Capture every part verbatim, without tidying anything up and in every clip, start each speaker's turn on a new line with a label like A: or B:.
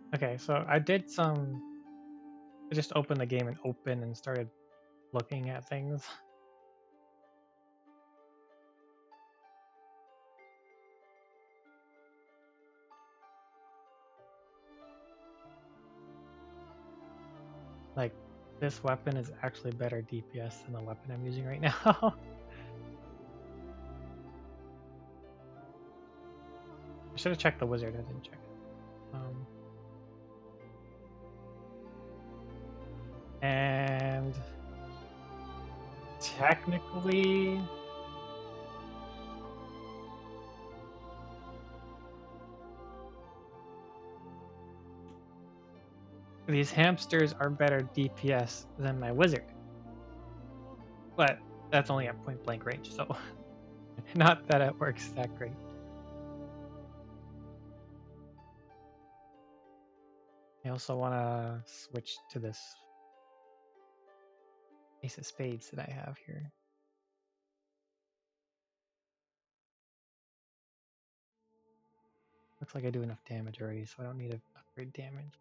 A: Okay, so I did some. I just opened the game and opened and started looking at things. Like, this weapon is actually better D P S than the weapon I'm using right now. I should have checked the wizard. I didn't check it. Um, and technically, these hamsters are better D P S than my wizard. But that's only at point blank range, so not that it works that great. I also want to switch to this ace of spades that I have here. Looks like I do enough damage already, so I don't need to upgrade damage.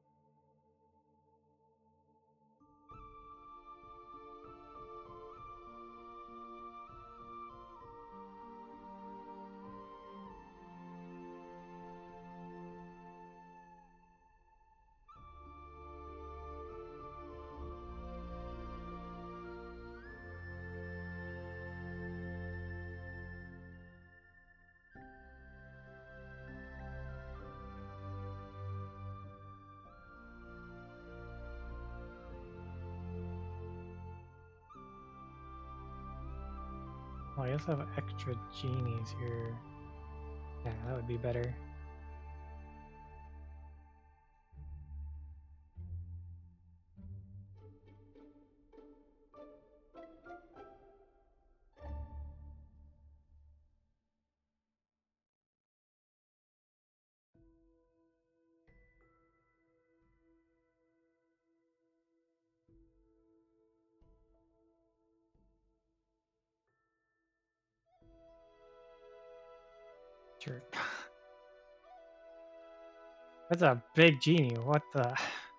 A: Oh, I guess I have extra genies here. Yeah, that would be better. Sure. That's a big genie. What the?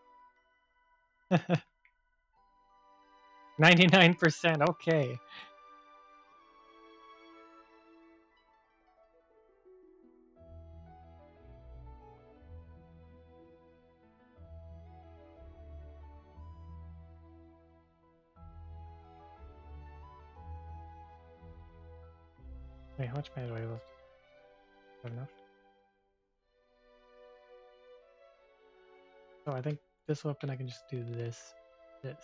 A: ninety-nine percent. Okay. Wait, how much mana do I have left? Not enough. So I think this weapon I can just do this, this.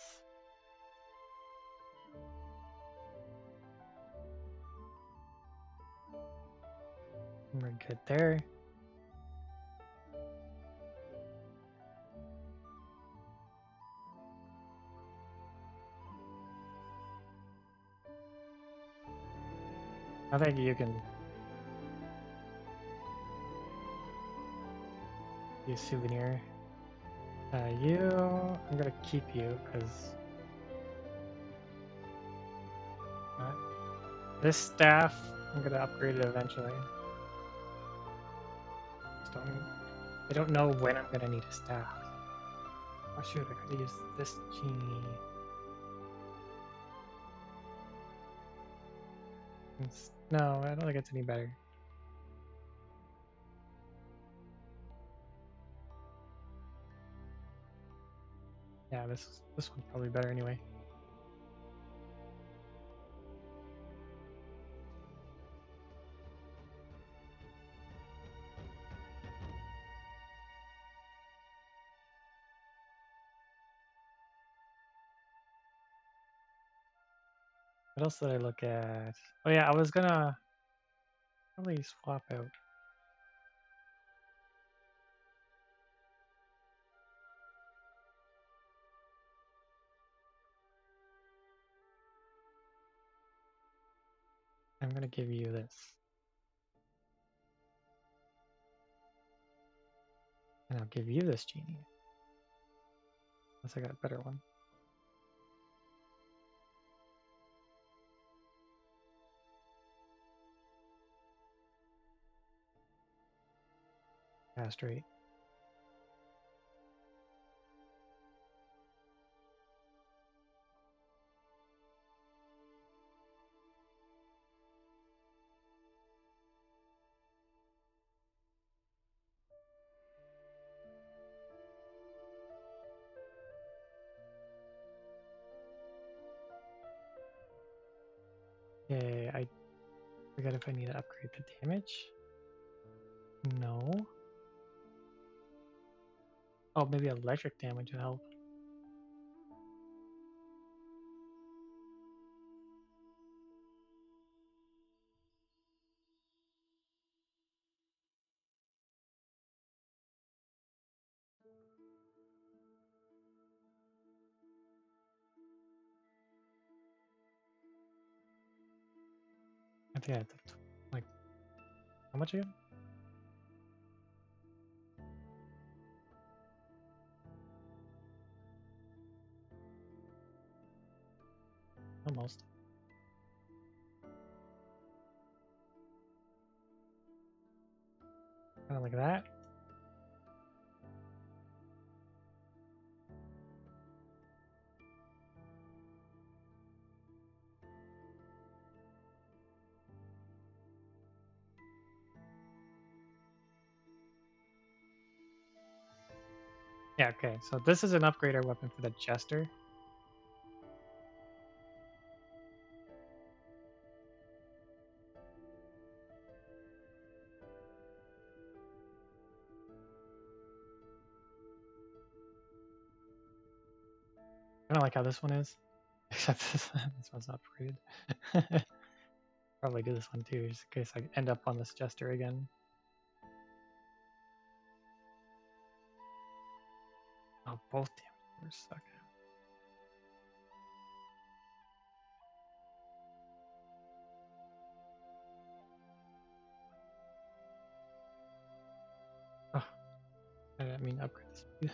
A: And we're good there. I think you can use souvenir. Uh, you, I'm gonna keep you because uh, this staff I'm gonna upgrade it eventually. Just don't, I don't know when I'm gonna need a staff. Oh shoot, I gotta use this genie. It's, no, I don't think it's any better. Yeah, this this one's probably better anyway. What else did I look at? Oh yeah, I was gonna probably swap out. I'm gonna give you this. And I'll give you this genie. Unless I got a better one. Castrate. Forget if I need to upgrade the damage. No. Oh, maybe electric damage would help. I think I have to, like, how much again? Almost. Kind of like that. Yeah, okay. So this is an upgrader weapon for the Jester. I don't like how this one is. Except this, this one's not upgraded. Probably do this one too, just in case I end up on this Jester again. Oh, both damage were suck. Oh, I didn't mean to upgrade this speed.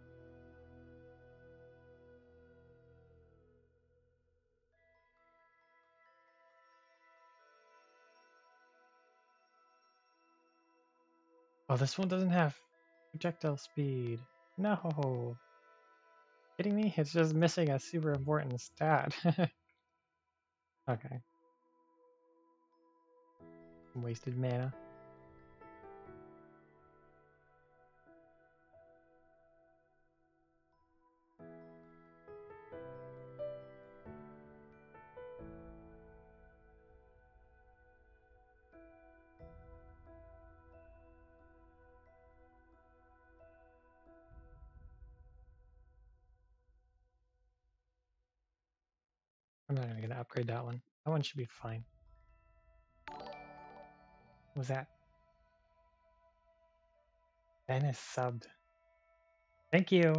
A: Oh, this one doesn't have projectile speed. No. Kidding me? It's just missing a super important stat. Okay. Wasted mana. I'm not even gonna upgrade that one. That one should be fine. What was that? Dennis subbed. Thank you.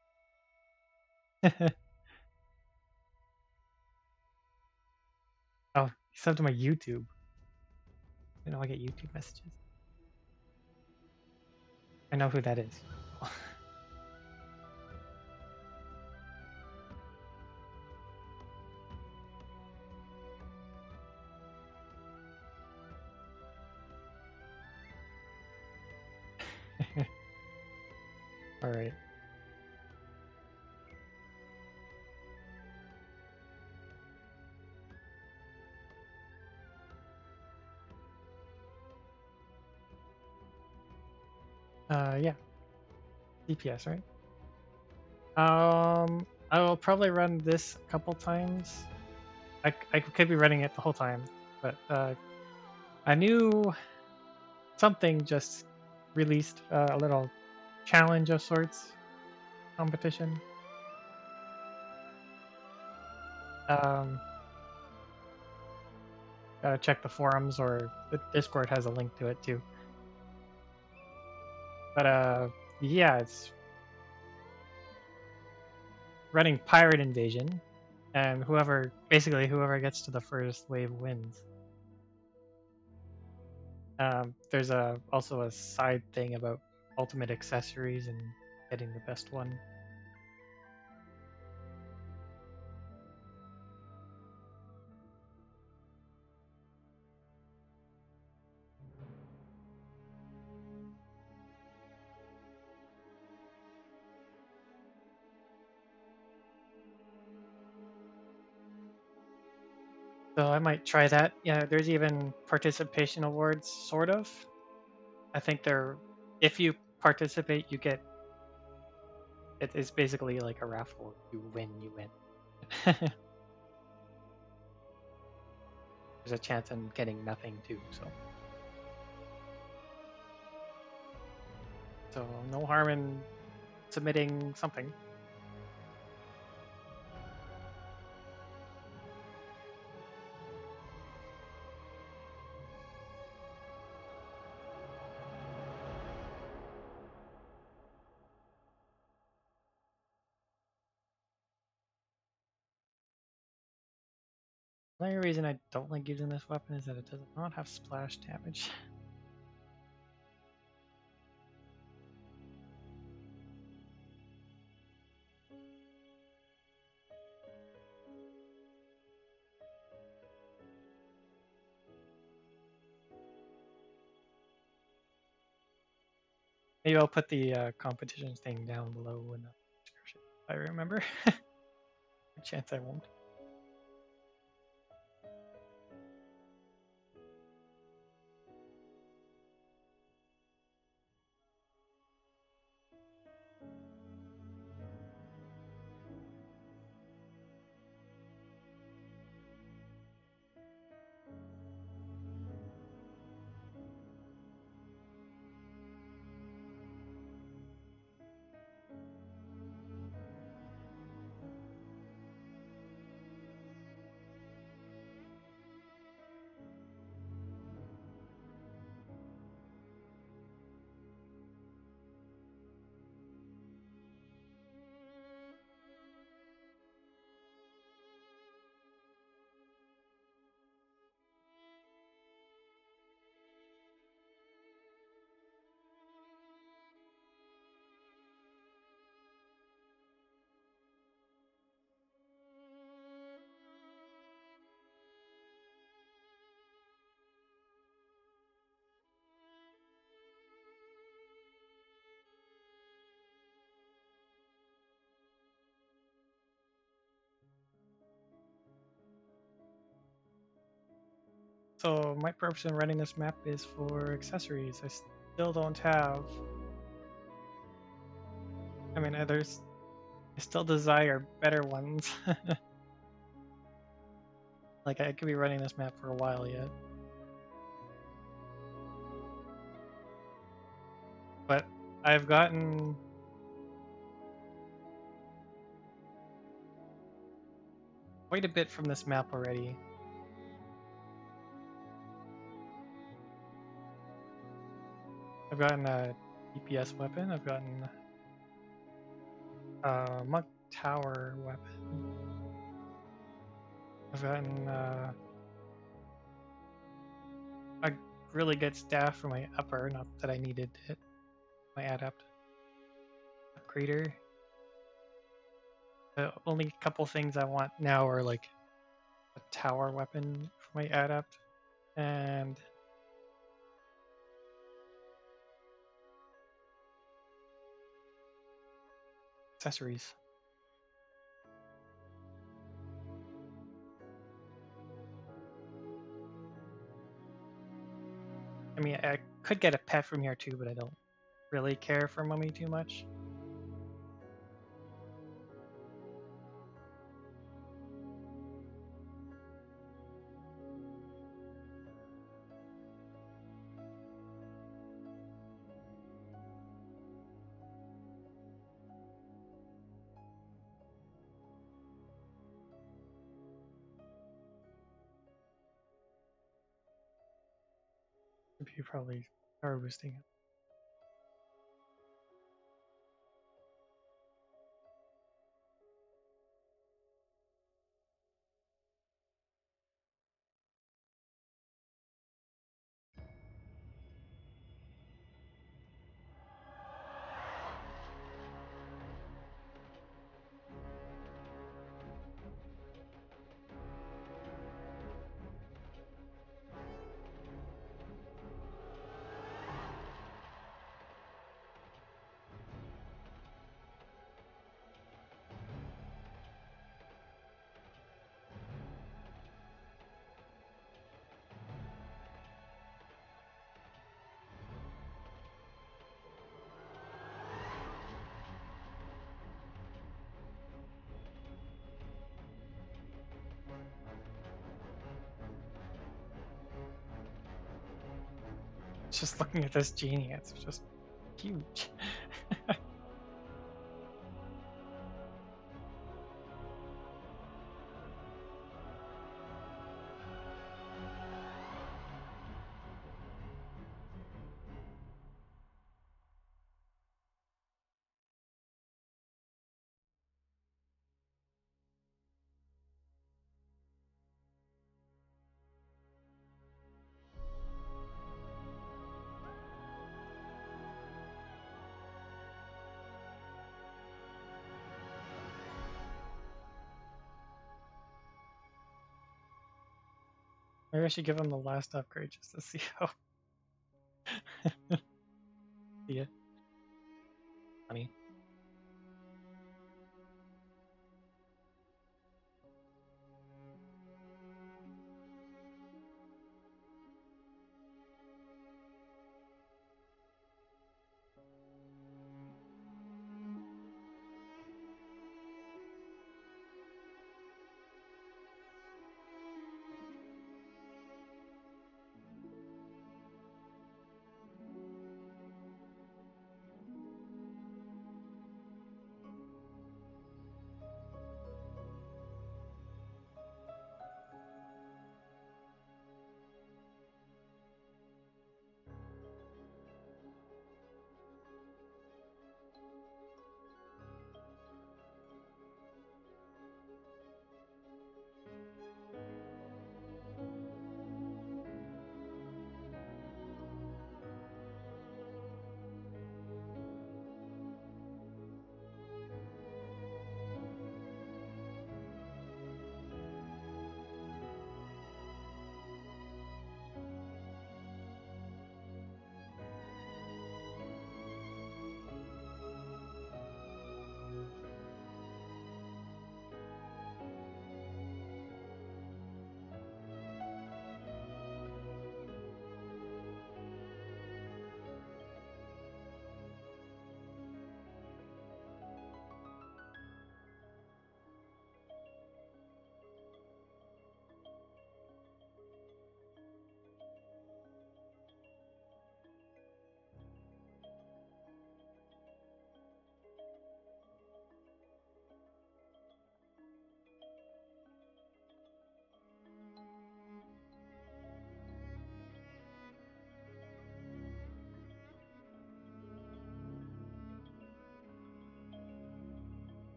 A: Oh, he subbed to my YouTube. You know I get YouTube messages. I know who that is. All right. Uh, yeah. D P S, right? Um, I will probably run this a couple times. I, I could be running it the whole time, but uh, a new something just released uh, a little challenge of sorts, competition. Um, gotta check the forums, or the Discord has a link to it too. But uh, yeah, it's running Pirate Invasion, and whoever, basically whoever gets to the first wave wins. Um, there's a also a side thing about ultimate accessories and getting the best one. So I might try that. Yeah, there's even participation awards, sort of. I think they're, if you participate, you get, it is basically like a raffle. You win, you win. there's a chance I'm getting nothing too. So, so no harm in submitting something. The only reason I don't like using this weapon is that it does not have splash damage. Maybe I'll put the uh, competition thing down below in the description if I remember. Good chance I won't. So my purpose in running this map is for accessories. I still don't have. I mean, there's. I still desire better ones. Like I could be running this map for a while yet. But I've gotten quite a bit from this map already. I've gotten a D P S weapon. I've gotten a monk tower weapon. I've gotten uh, a really good staff for my upper. Not that I needed it. My adept upgrader. The only couple things I want now are like a tower weapon for my adept and accessories. I mean, I could get a pet from here too, but I don't really care for Mummy too much. You're probably power boosting it. just looking at this genie, it's just huge. Maybe I should give him the last upgrade just to see how. Yeah. Funny.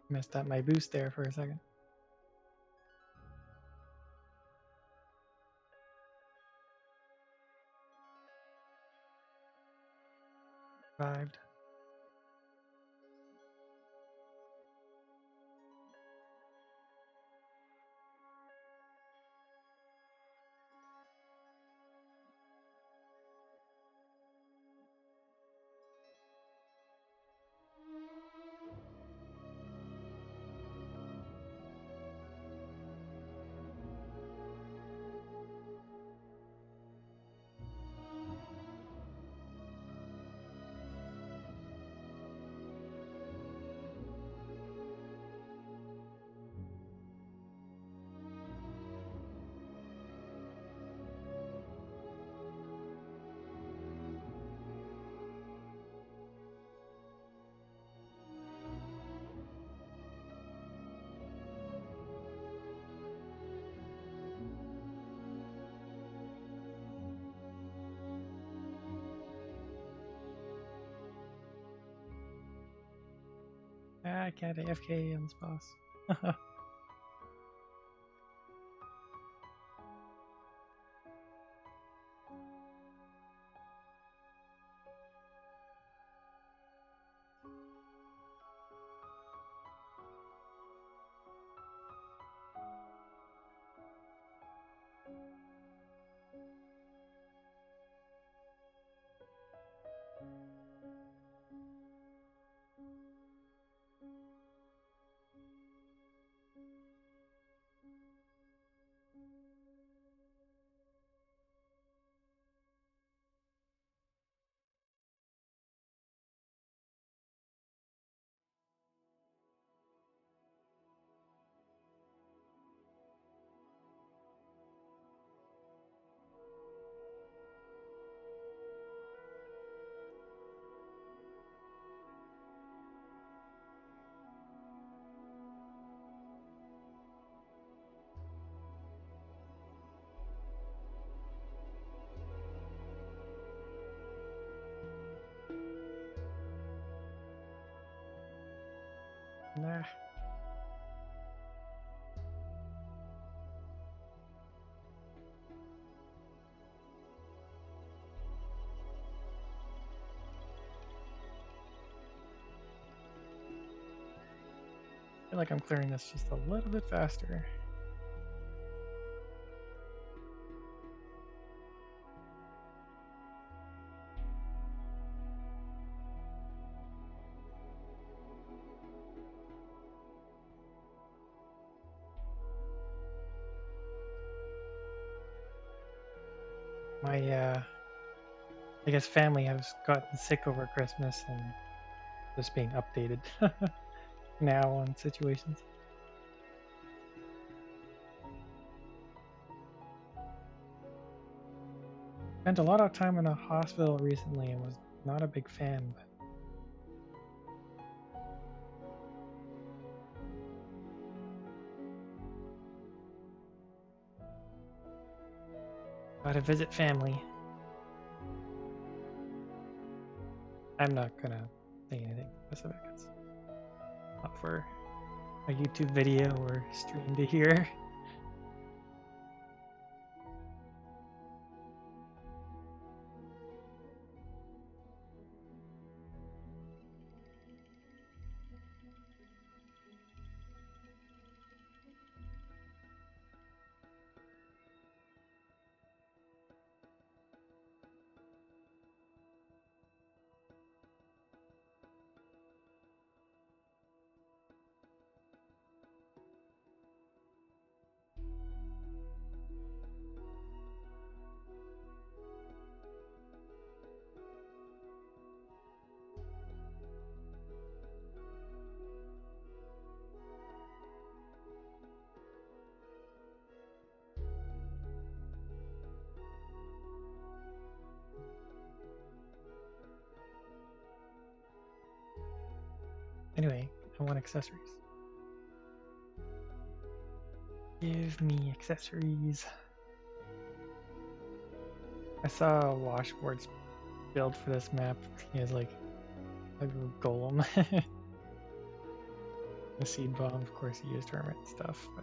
A: Messed up my boost there for a second. Survived. Ah, I can't A F K on this boss. Nah. I feel like I'm clearing this just a little bit faster. My, uh, I guess family has gotten sick over Christmas and just being updated now on situations. Spent a lot of time in a hospital recently and was not a big fan, but gotta visit family. I'm not gonna say anything specific. It's not for a YouTube video or stream to hear. Anyway, I want accessories. Give me accessories. I saw Washboard's build for this map. He has like a golem. The seed bomb, of course, he used hermit stuff, but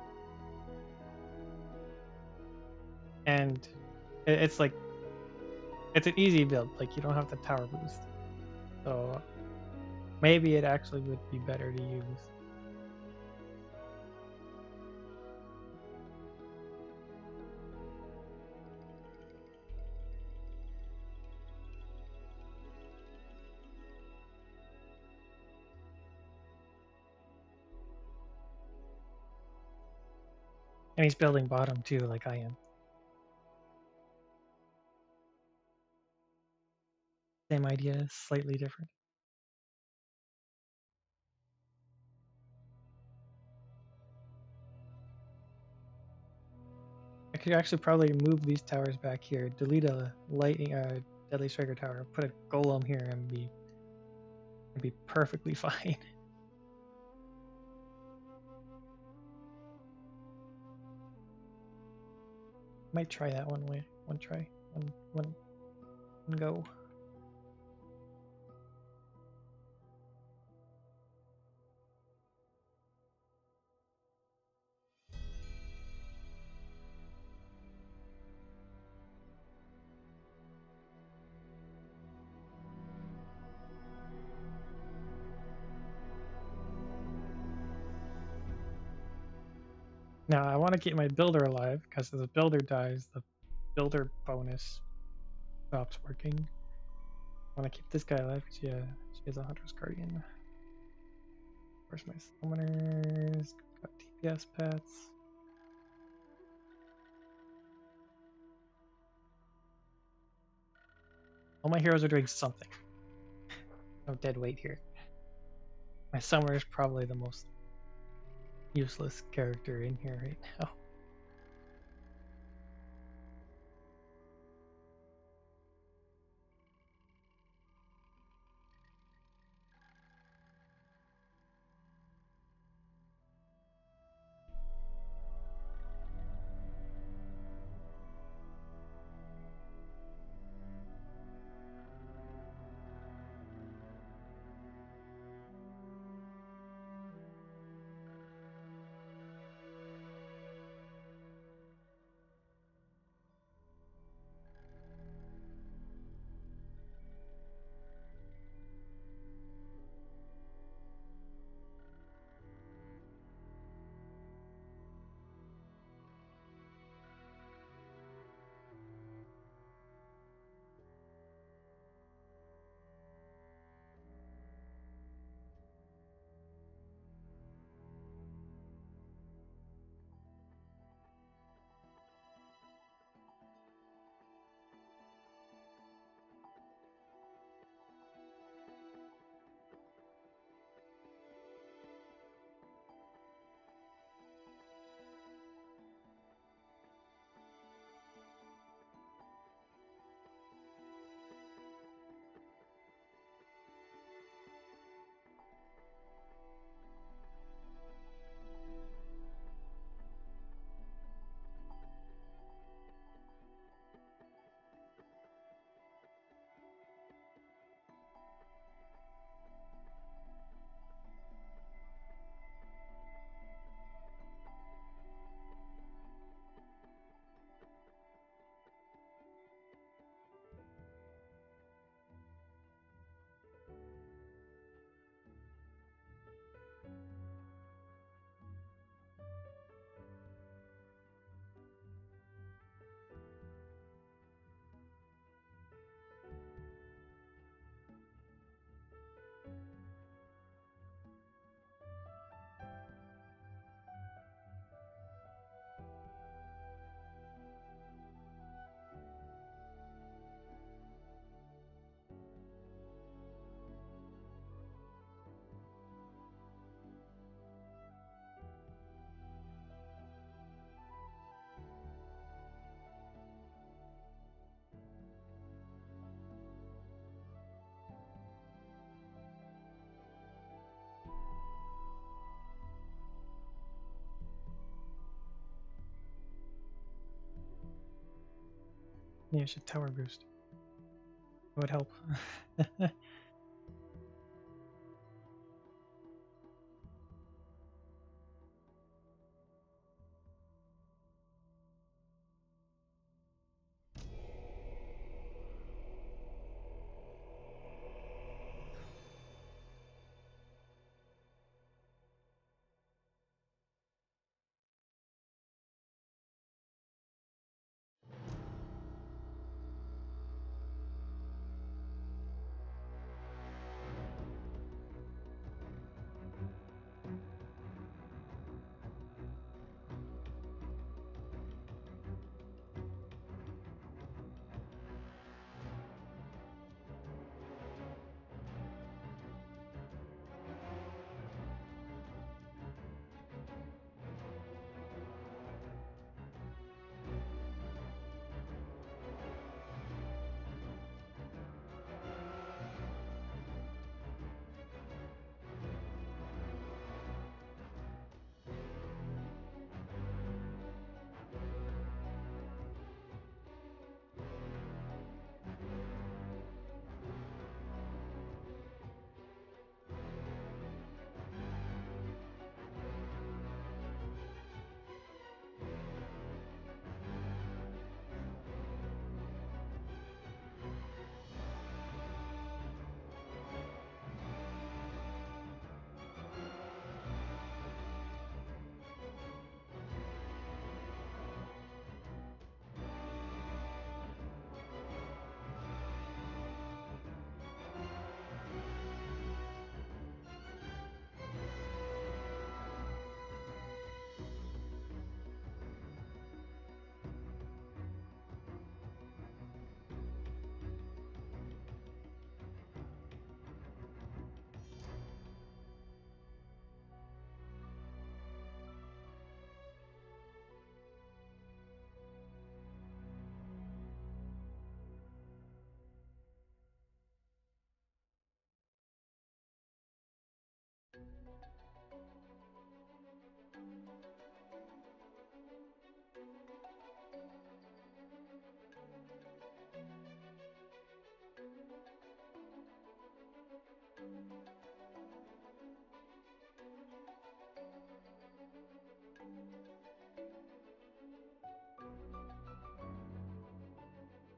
A: and it, it's like it's an easy build. Like you don't have the tower boost, so maybe it actually would be better to use. And he's building bottom too, like I am. Same idea, slightly different. I could actually probably move these towers back here, delete a lightning, uh, deadly striker tower, put a golem here, and be, and be perfectly fine. Might try that one way, one try, one, one, one go. Now I want to keep my builder alive because if the builder dies, the builder bonus stops working. I want to keep this guy alive because yeah, she has a Hunter's Guardian. Where's my summoners? Got T P S pets. All my heroes are doing something. No dead weight here. My summoner is probably the most useless character in here right now. Yeah, I should tower boost. It would help.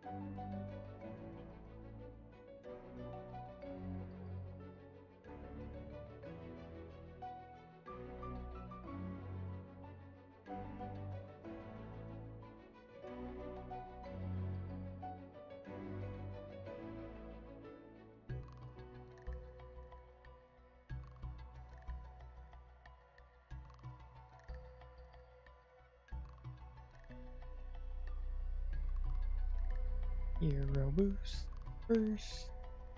A: Hero boost first.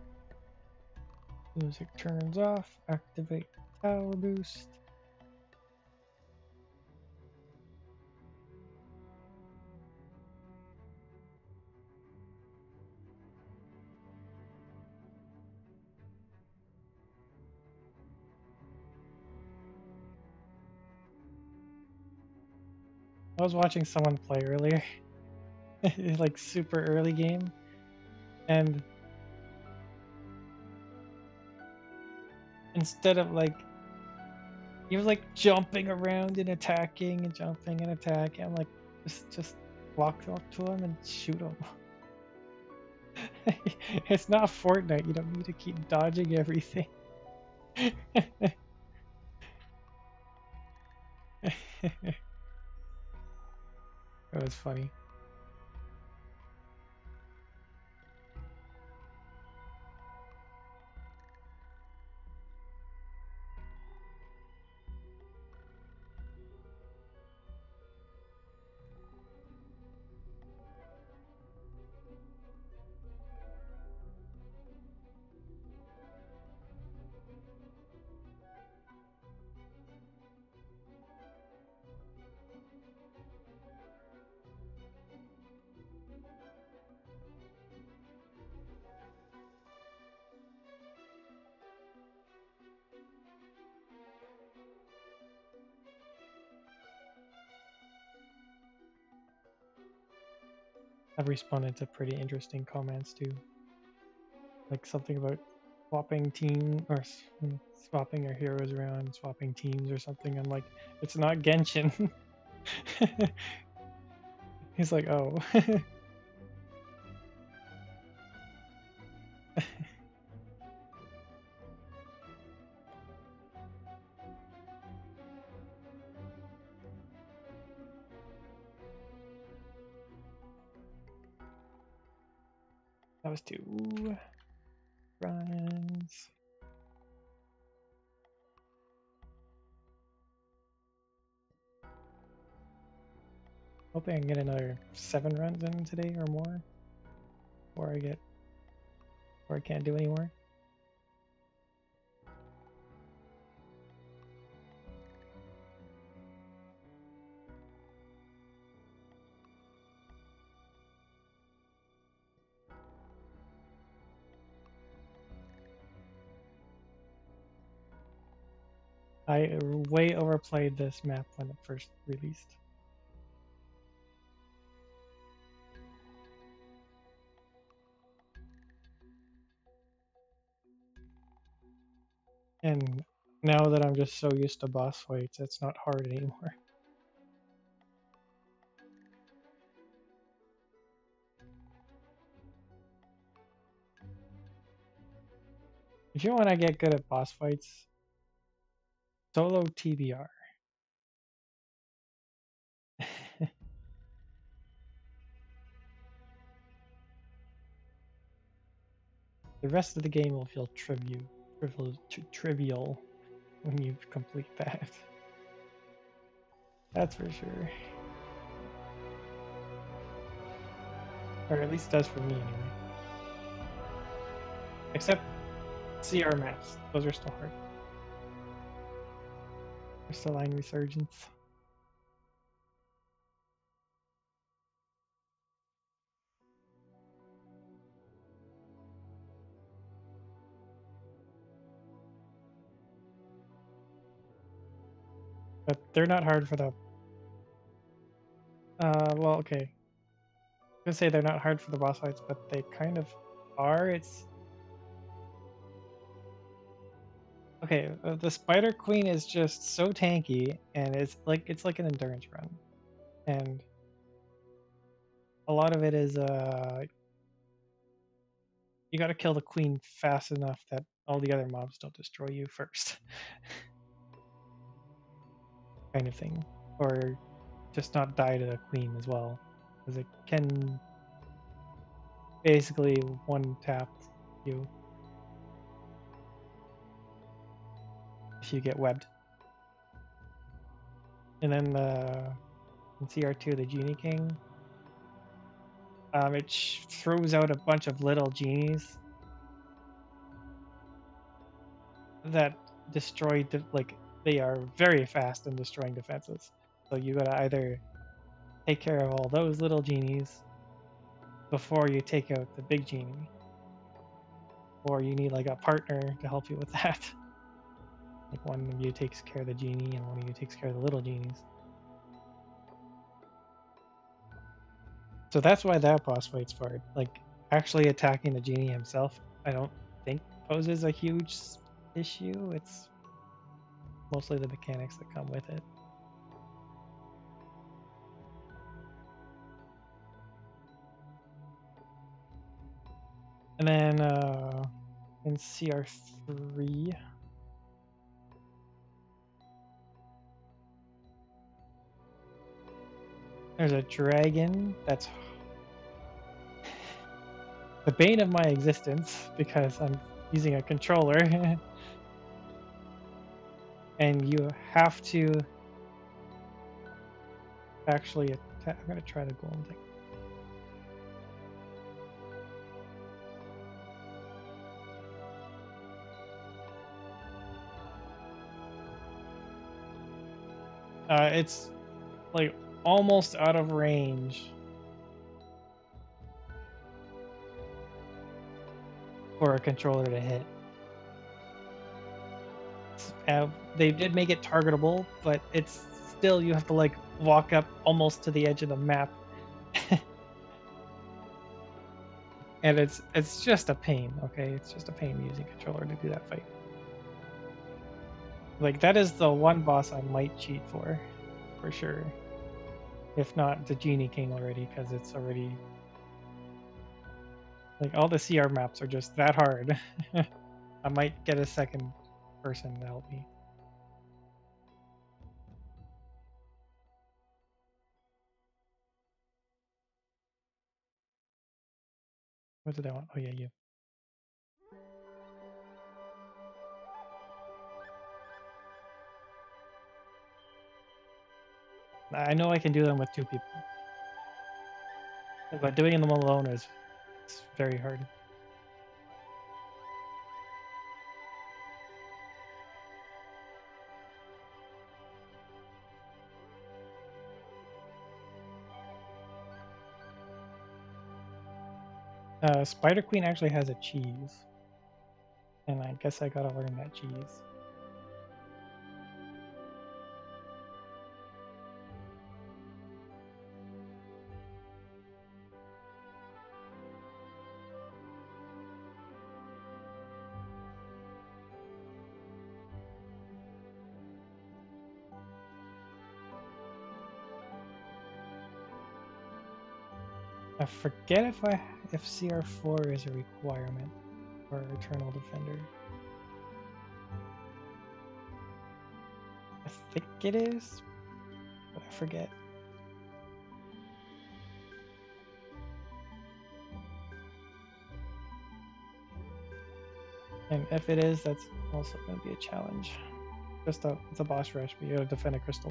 A: Music turns off. Activate tower boost. I was watching someone play earlier, like super early game, and instead of like, he was like jumping around and attacking and jumping and attacking. I'm like, just just walk up to him and shoot him. It's not Fortnite. You don't need to keep dodging everything. That was funny. I've responded to pretty interesting comments too. Like something about swapping team or s- mm, swapping our heroes around, swapping teams or something. I'm like, it's not Genshin. He's like, oh. That was two runs. Hoping I can get another seven runs in today or more. Before I get, or I can't do anymore. I way overplayed this map when it first released. And now that I'm just so used to boss fights, it's not hard anymore. If you want to get good at boss fights, solo T B R. The rest of the game will feel trivial, trivial, tri trivial when you complete that. That's for sure. Or at least does for me anyway. Except C R maps. Those are still hard. Crystalline Resurgence. But they're not hard for the... Uh, well, okay. I'm gonna say they're not hard for the boss fights, but they kind of are. It's... Okay, uh, the Spider Queen is just so tanky, and it's like it's like an endurance run. And a lot of it is uh you gotta kill the queen fast enough that all the other mobs don't destroy you first. Kind of thing. Or just not die to the queen as well. Because it can basically one tap you if you get webbed. And then uh, in C R two, the Genie King, um, it sh throws out a bunch of little genies that destroy, de like, they are very fast in destroying defenses. So you gotta either take care of all those little genies before you take out the big genie, or you need like a partner to help you with that. Like one of you takes care of the genie and one of you takes care of the little genies. So that's why that boss fight's hard. Like actually attacking the genie himself, I don't think poses a huge issue. It's mostly the mechanics that come with it. And then uh, in C R three, there's a dragon that's the bane of my existence because I'm using a controller. And you have to actually attack. I'm going to try the golem thing. Uh, it's like almost out of range for a controller to hit. Uh, they did make it targetable, but it's still, you have to like walk up almost to the edge of the map. And it's it's just a pain, okay? It's just a pain using controller to do that fight. Like that is the one boss I might cheat for, for sure. If not the Genie King already, because it's already like all the C R maps are just that hard. I might get a second person to help me. What did I want? Oh yeah, you. I know I can do them with two people, but doing them alone is it's very hard. Uh, Spider Queen actually has a cheese, and I guess I gotta learn that cheese. I forget if I if C R four is a requirement for Eternal Defender. I think it is, but I forget. And if it is, that's also going to be a challenge. Just a, it's a boss rush, but you gotta defend a crystal.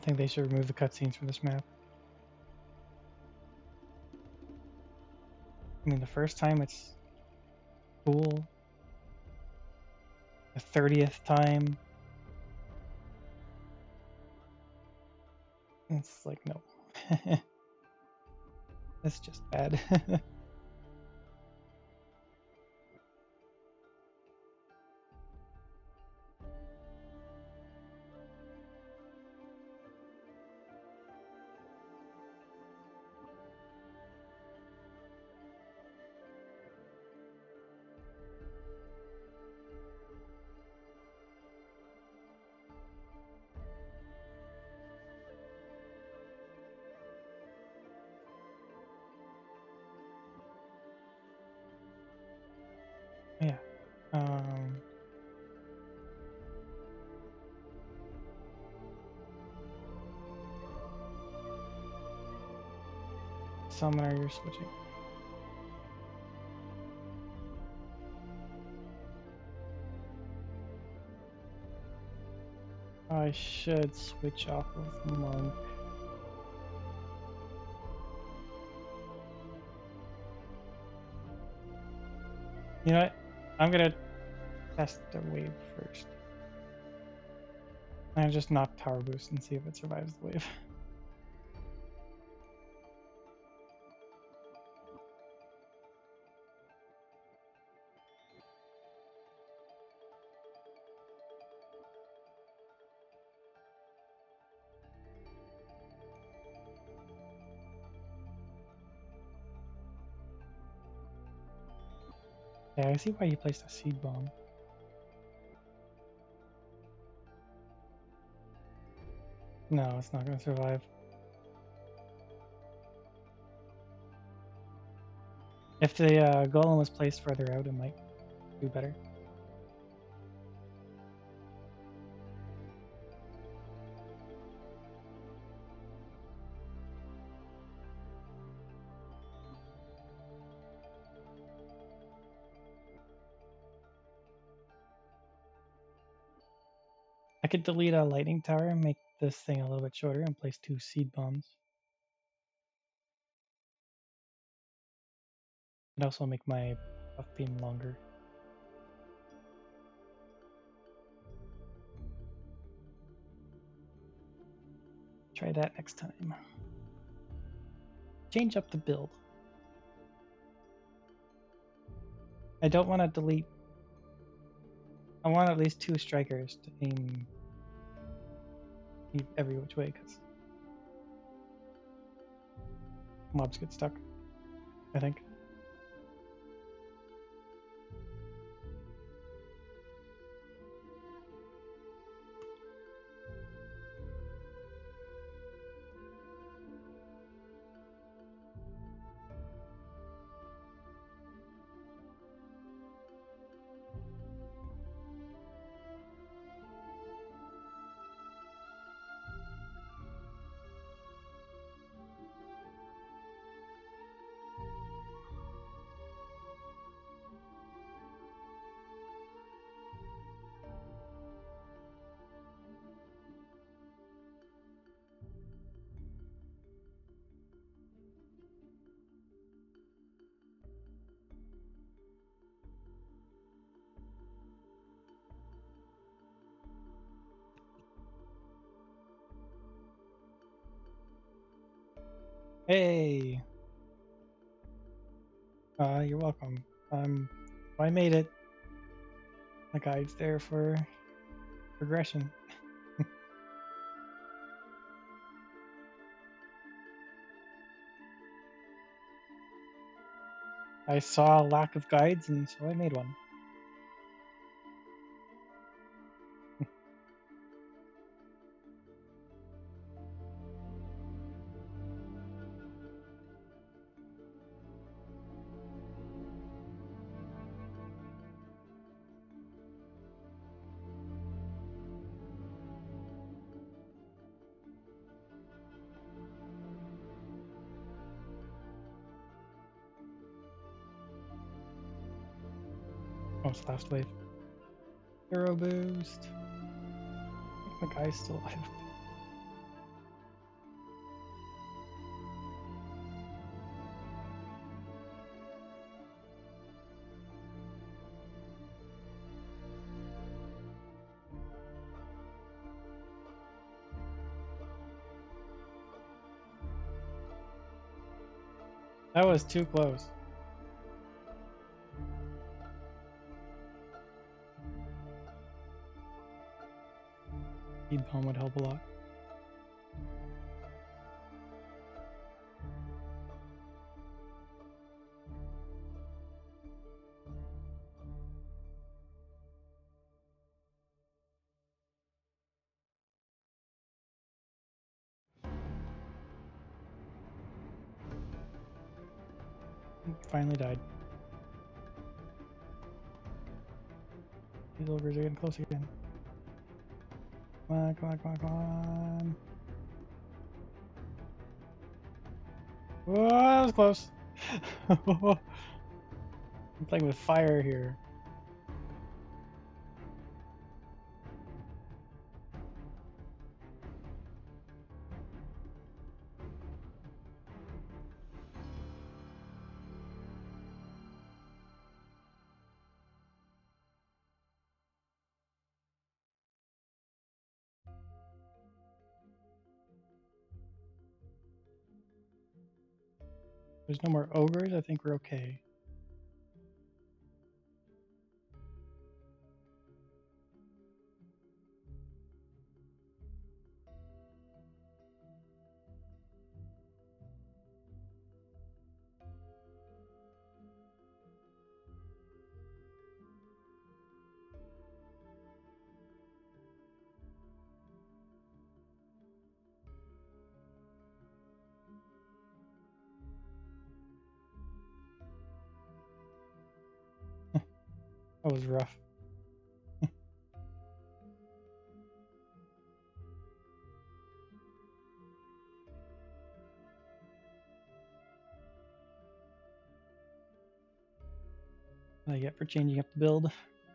A: think they should remove the cutscenes from this map. I mean, the first time it's cool. The thirtieth time, it's like, no. That's just bad. Yeah. Um, Summoner, you're switching. I should switch off of Monk. You know what? I'm gonna test the wave first. I'm just knock Tower Boost and see if it survives the wave. Yeah, I see why you placed a seed bomb. No, it's not gonna survive. If the uh, golem was placed further out, it might do better. I could delete a lightning tower and make this thing a little bit shorter and place two seed bombs. And also make my buff beam longer. Try that next time. Change up the build. I don't want to delete. I want at least two strikers to aim every which way because mobs get stuck, I think. Hey! Uh, you're welcome. Um, I made it. The guide's there for progression. I saw a lack of guides, and so I made one. Oh, it's last wave. Hero boost. I think the guy's still alive. That was too close. Speed bomb would help a lot. Finally died. These ogres are getting close again. Come on, come on, come on, come on. Whoa, that was close. I'm playing with fire here. There's no more ogres. I think we're okay. That was rough. What I get for changing up the build.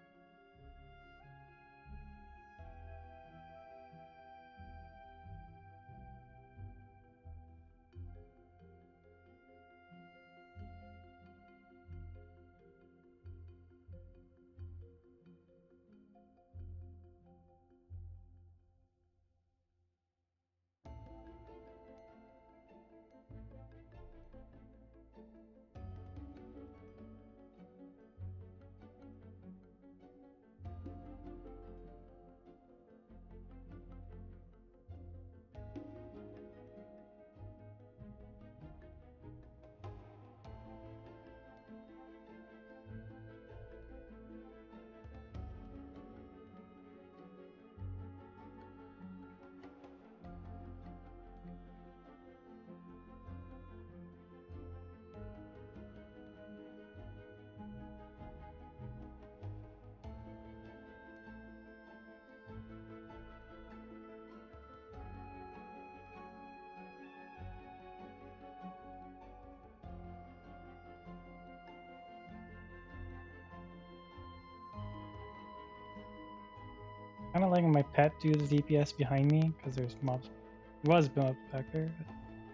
A: Kind of letting my pet do the D P S behind me because there's mobs. Was mobs back there. But...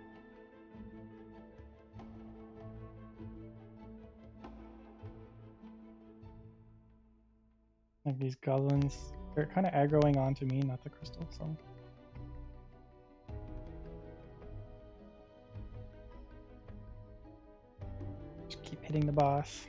A: like these goblins, they're kind of aggroing onto me, not the crystal. So just keep hitting the boss.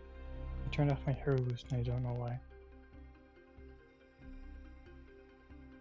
A: I turned off my hero boost and I don't know why.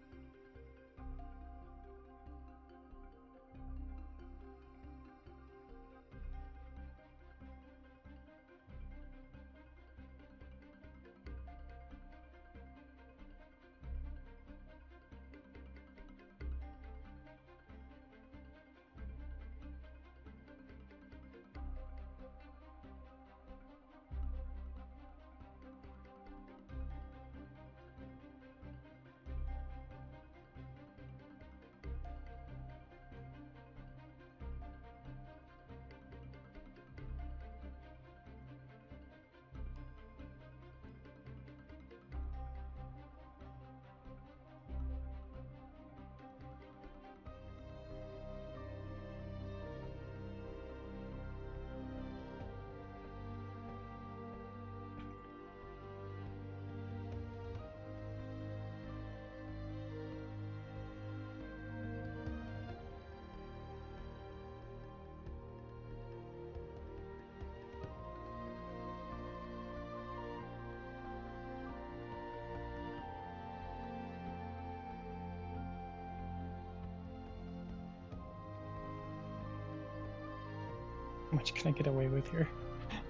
A: How much can I get away with here?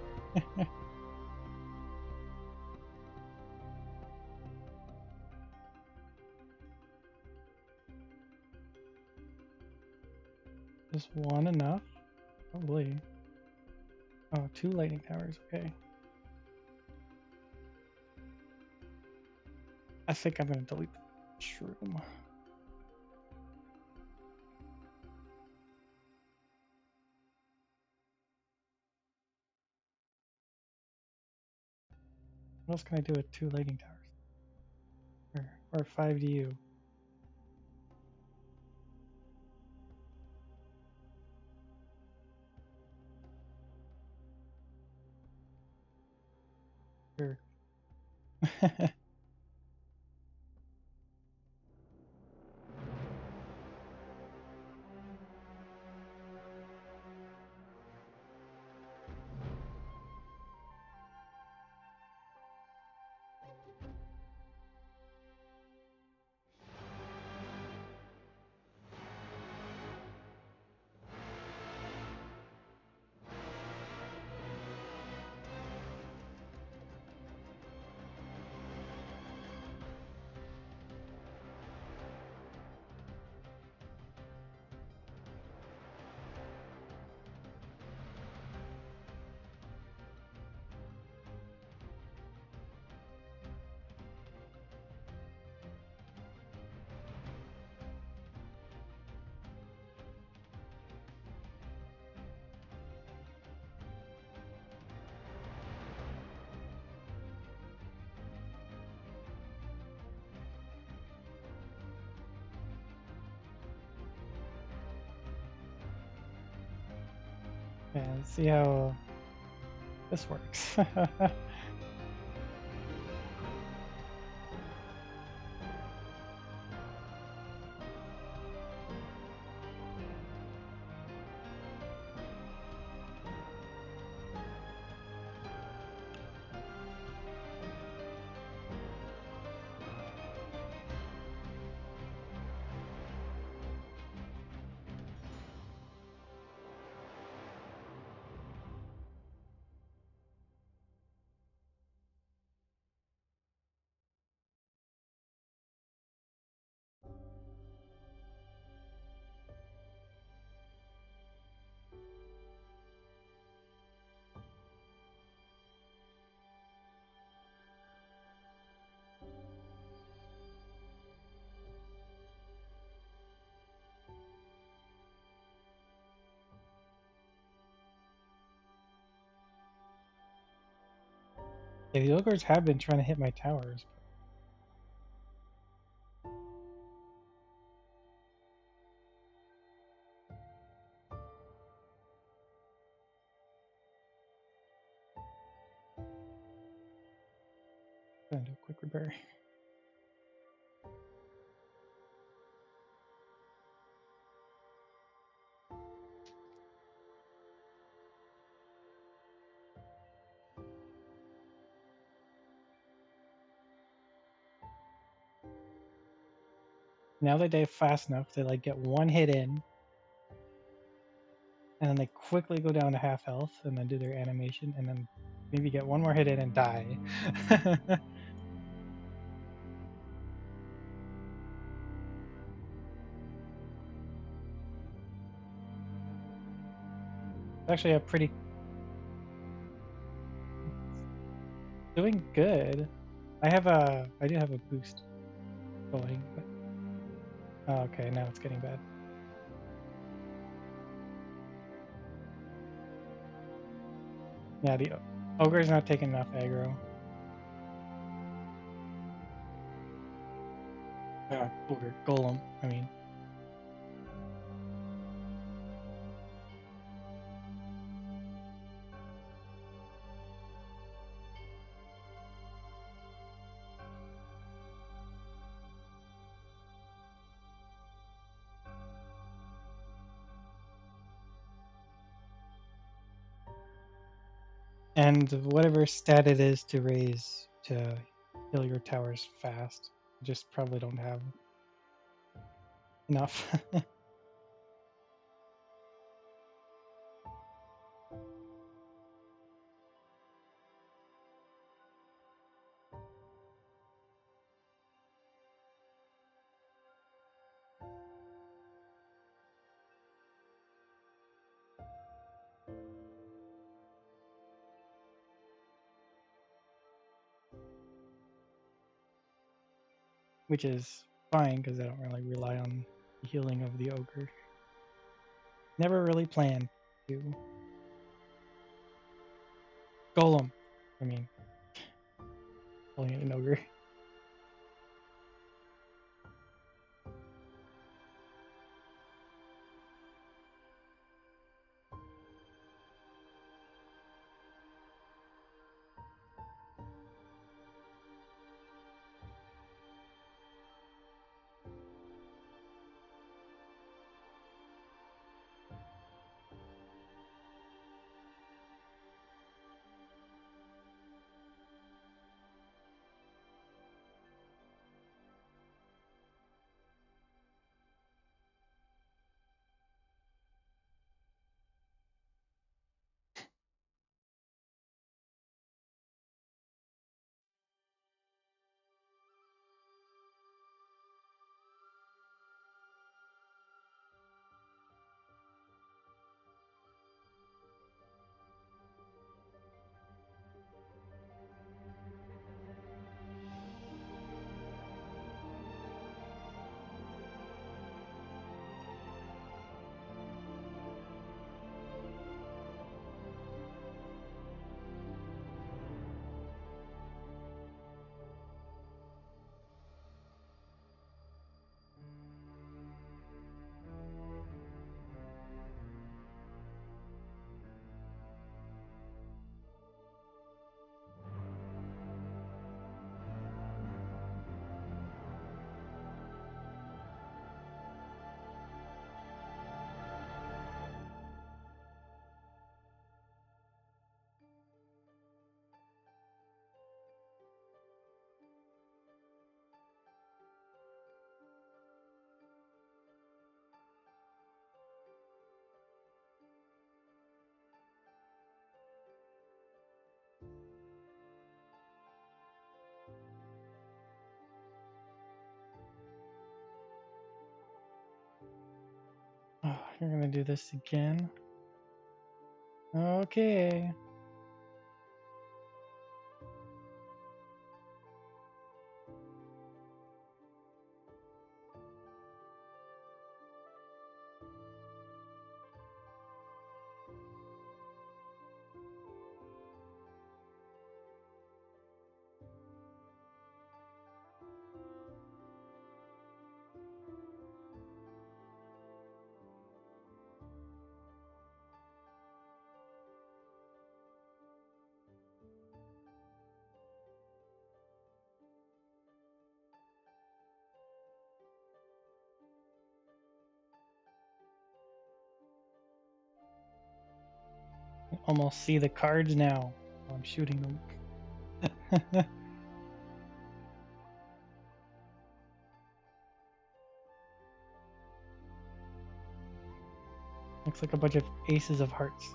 A: Is one enough? Probably. Oh, two lightning towers, okay. I think I'm gonna delete the shroom. What else can I do with two lightning towers? Or, or five D U? Sure. Yeah, let's see how this works. Yeah, the ogres have been trying to hit my towers. Gonna do a quick repair. Now they dive fast enough, they like get one hit in, and then they quickly go down to half health, and then do their animation, and then maybe get one more hit in and die. Actually, a pretty doing good. I have a I do have a boost going. But... Oh, okay, now it's getting bad. Yeah, the ogre's not taking enough aggro. Uh, ogre, golem, I mean. And whatever stat it is to raise to heal your towers fast, just probably don't have enough. which is fine because I don't really rely on the healing of the ogre. Never really planned to. Golem, I mean, calling it an ogre. Oh, you're gonna do this again? Okay. I almost see the cards now. I'm shooting them. Looks like a bunch of aces of hearts.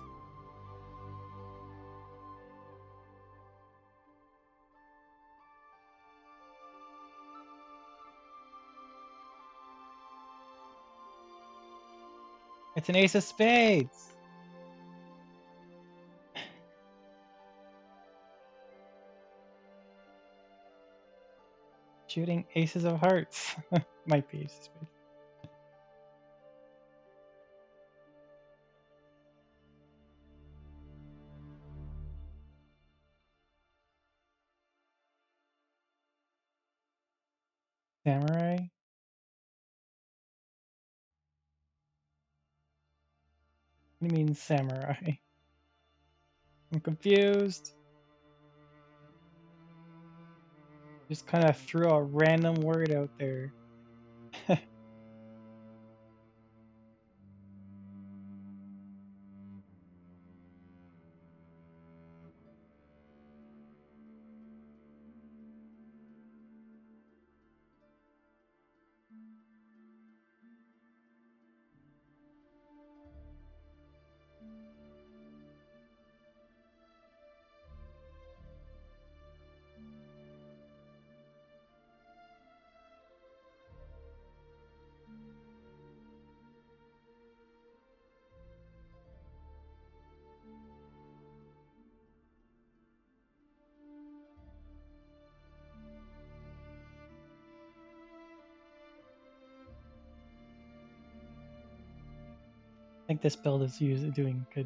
A: It's an ace of spades! Shooting aces of hearts. Might be aces of spades. Samurai? What do you mean samurai? I'm confused. Just kind of threw a random word out there. think this build is using doing good.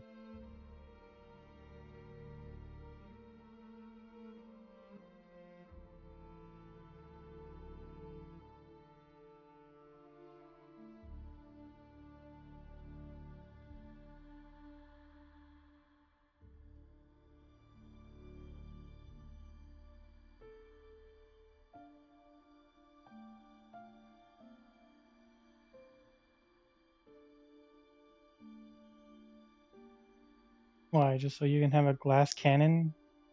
A: Why? Just so you can have a glass cannon?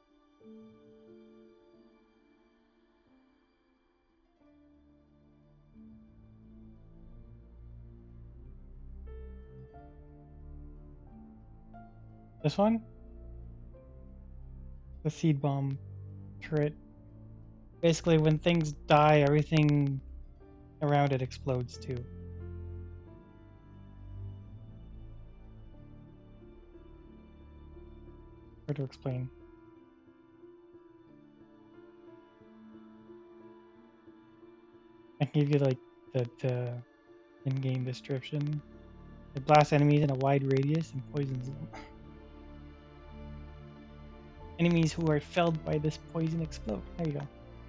A: This one? The seed bomb turret. Basically, when things die, everything around it explodes too. Hard to explain. I can give you like the, the in-game description. It blasts enemies in a wide radius and poisons them. Enemies who are felled by this poison explode. There you go.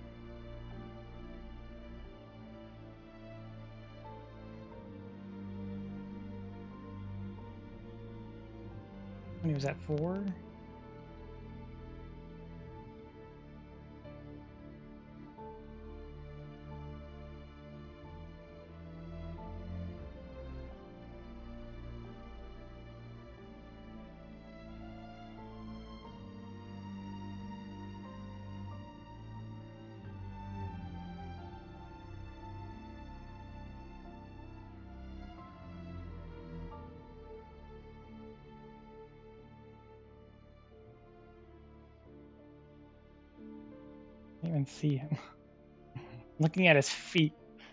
A: When he was at four? Can't even see him. Looking at his feet.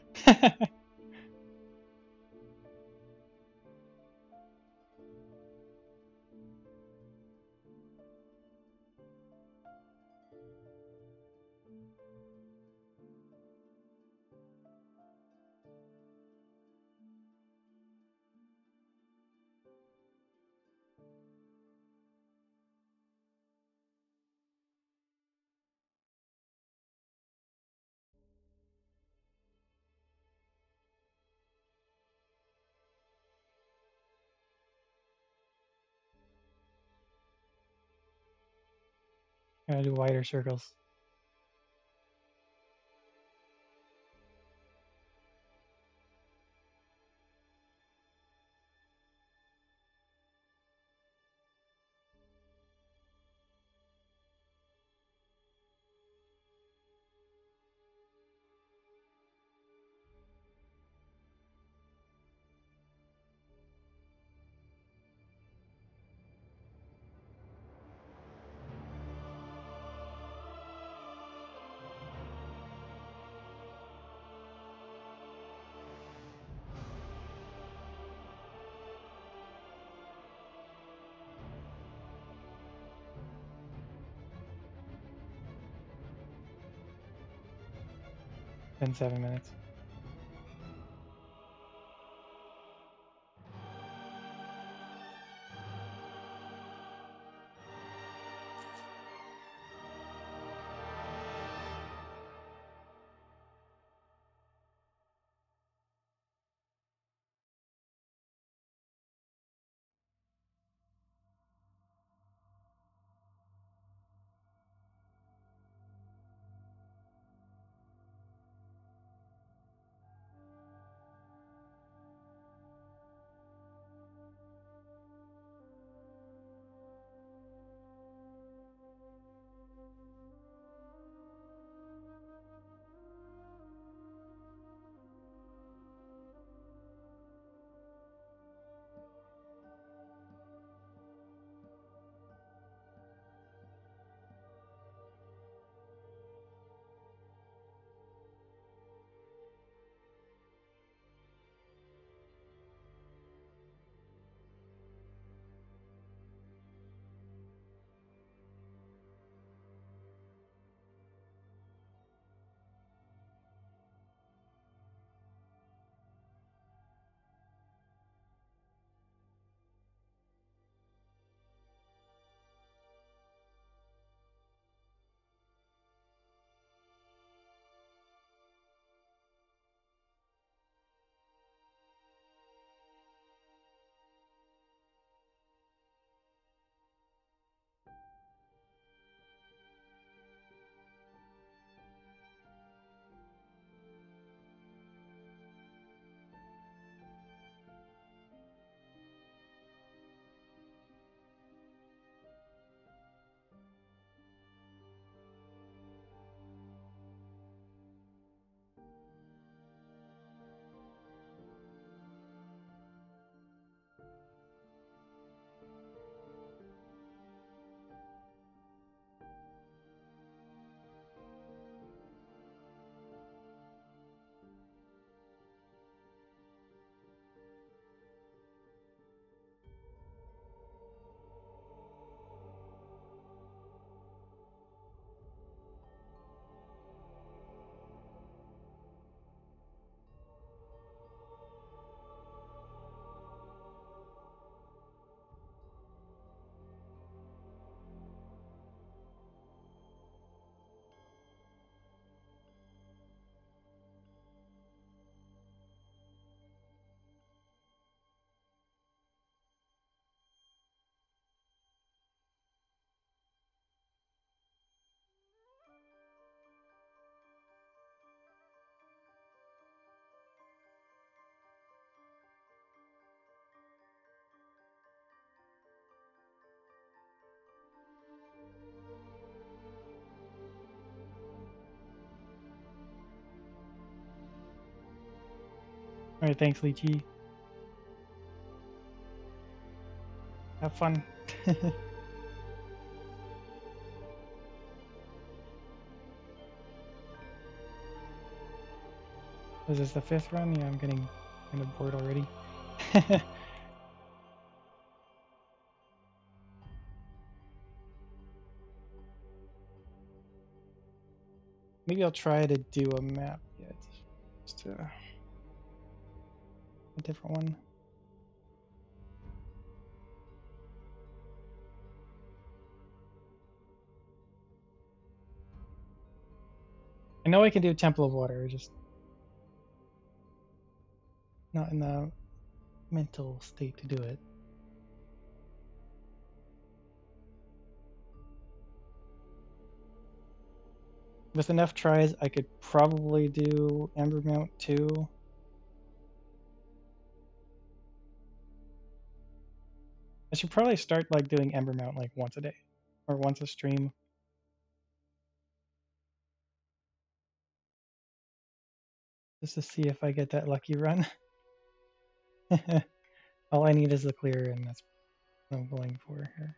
A: Gotta do wider circles. In seven minutes. Alright, thanks, Lychee. Have fun. Is this the fifth run? Yeah, I'm getting kind of bored already. Maybe I'll try to do a map yet. Just a, a different one. I know I can do Temple of Water, just not in the mental state to do it. With enough tries, I could probably do Embermount too. I should probably start like doing Embermount like once a day or once a stream. Just to see if I get that lucky run. All I need is the clear, and that's what I'm going for here.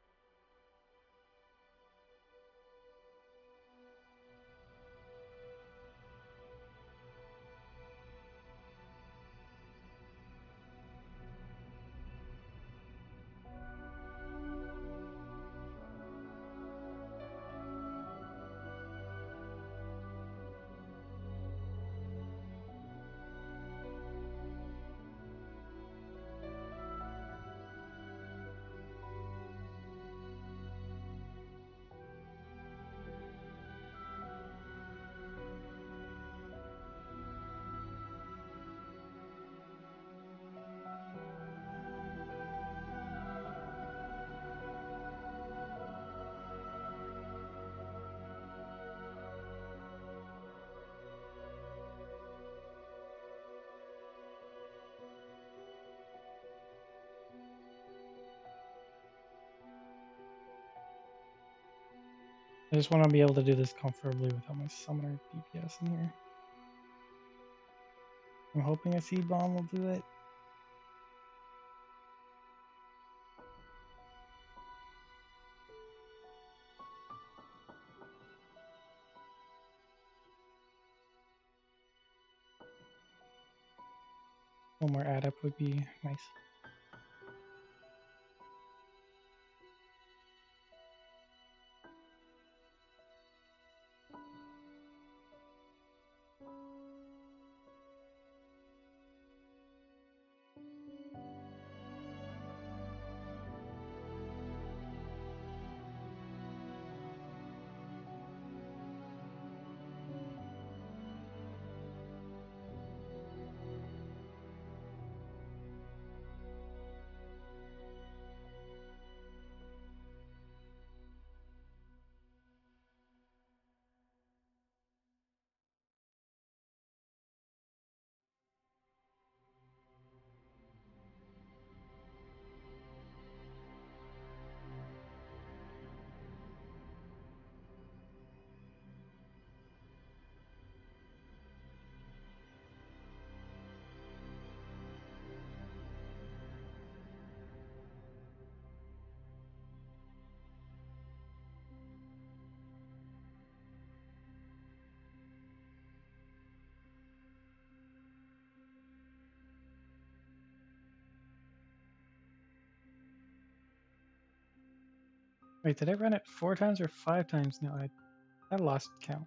A: I just want to be able to do this comfortably without my summoner D P S in here. I'm hoping a seed bomb will do it. One more add up would be nice. Wait, did I run it four times or five times now? I, I lost count.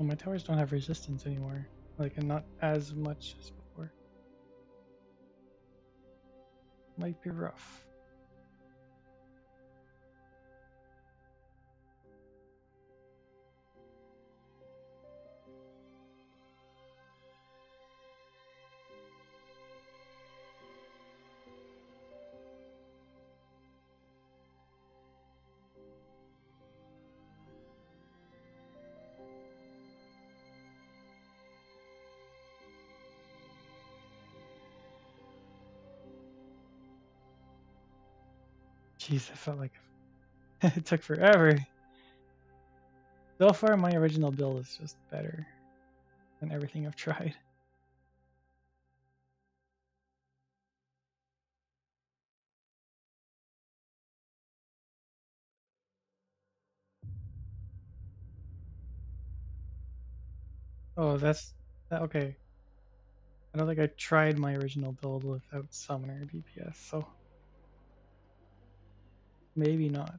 A: Well, my towers don't have resistance anymore. Like, and not as much as before. Might be rough. Jeez, I felt like it took forever. So far, my original build is just better than everything I've tried. Oh, that's okay. I don't think I tried my original build without Summoner D P S, so maybe not.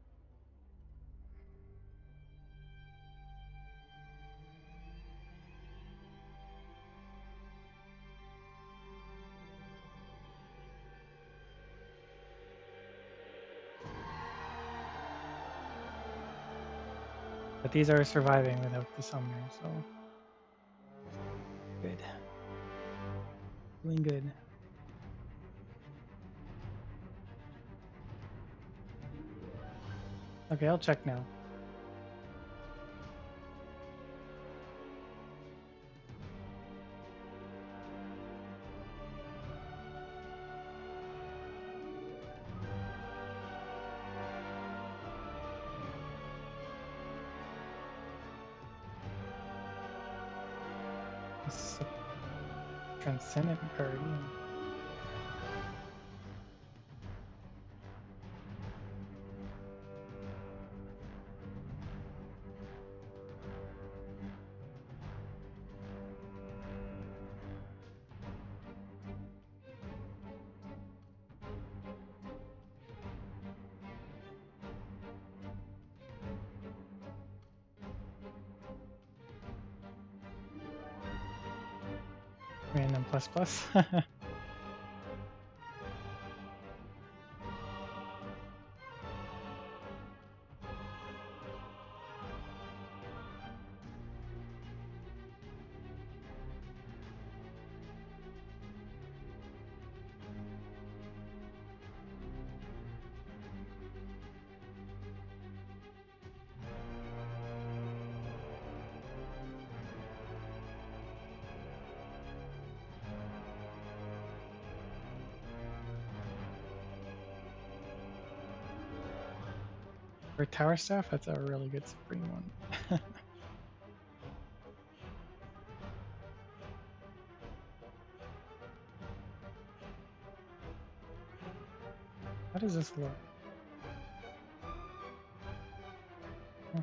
A: But these are surviving without the Summoner, so good. Doing good. Okay, I'll check now. It's a Transcendent Guardian. Random plus plus. For Tower Staff, that's a really good spring one. How does this look? Huh.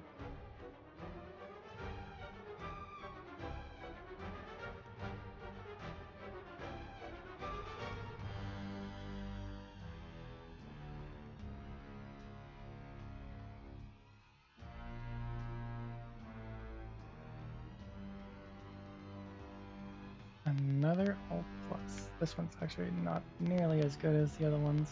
A: Another Alt Plus. This one's actually not nearly as good as the other ones.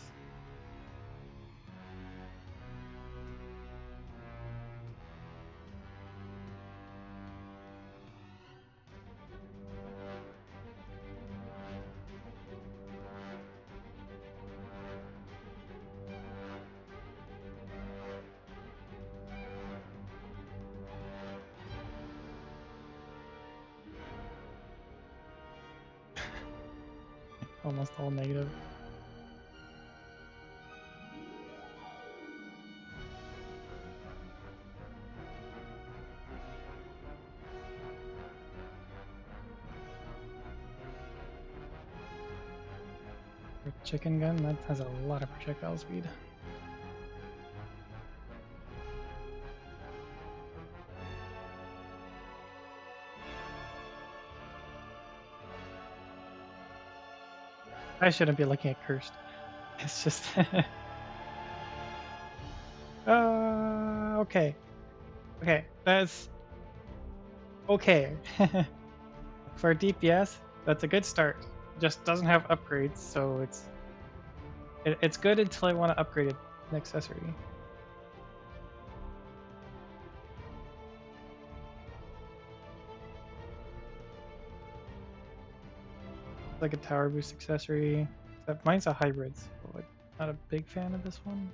A: Almost all negative. For Chicken Gun, that has a lot of projectile speed. I shouldn't be looking at Cursed. It's just... uh, okay. Okay, that's... okay. For D P S, that's a good start. Just doesn't have upgrades, so it's it, it's good until I want to upgrade it, an accessory. Like a tower boost accessory. Except mine's a hybrid, so I'm not a big fan of this one.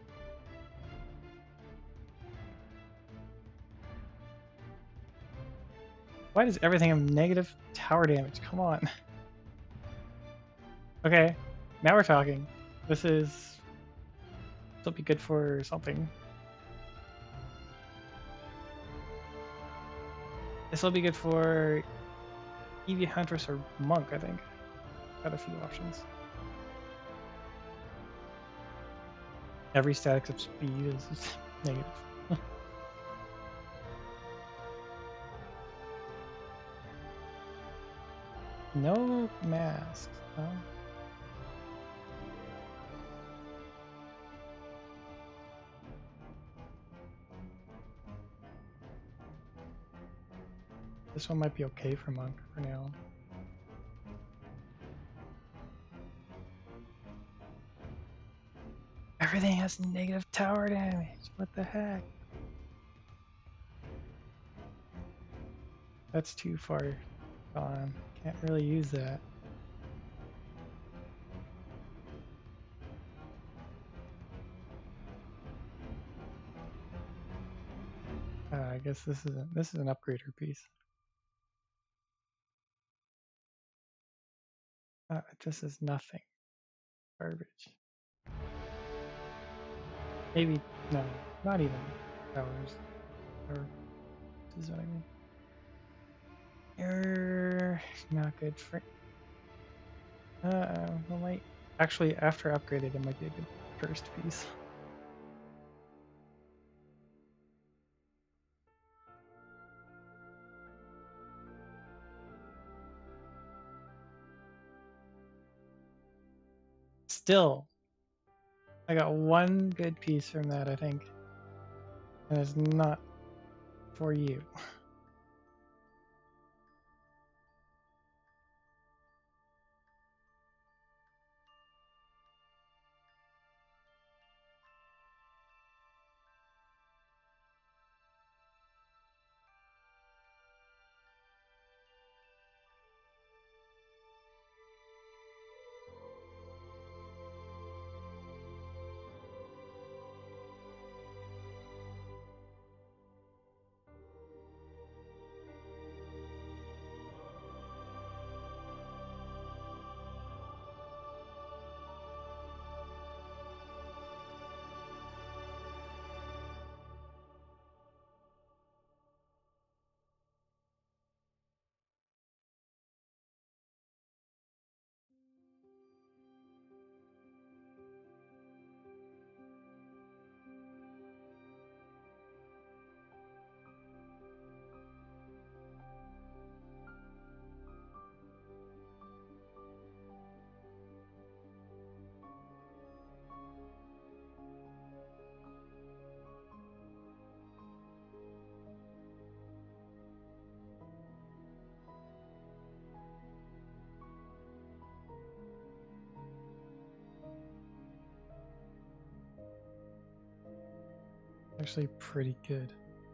A: Why does everything have negative tower damage? Come on. Okay, now we're talking. This is... This will be good for something. This will be good for Eevee Huntress or Monk, I think. Got a few options. Every stat except speed is, is negative. No masks, huh? This one might be okay for Monk for now. Everything has negative tower damage. What the heck? That's too far gone. Can't really use that. Uh, I guess this is a, this is an upgrader piece. Uh, this is nothing. Garbage. Maybe no, not even towers. Or this is what I mean. You're not good for. Uh oh, well, might actually after upgraded it might be a good first piece. Still, I got one good piece from that, I think. And it's not for you. Actually pretty good.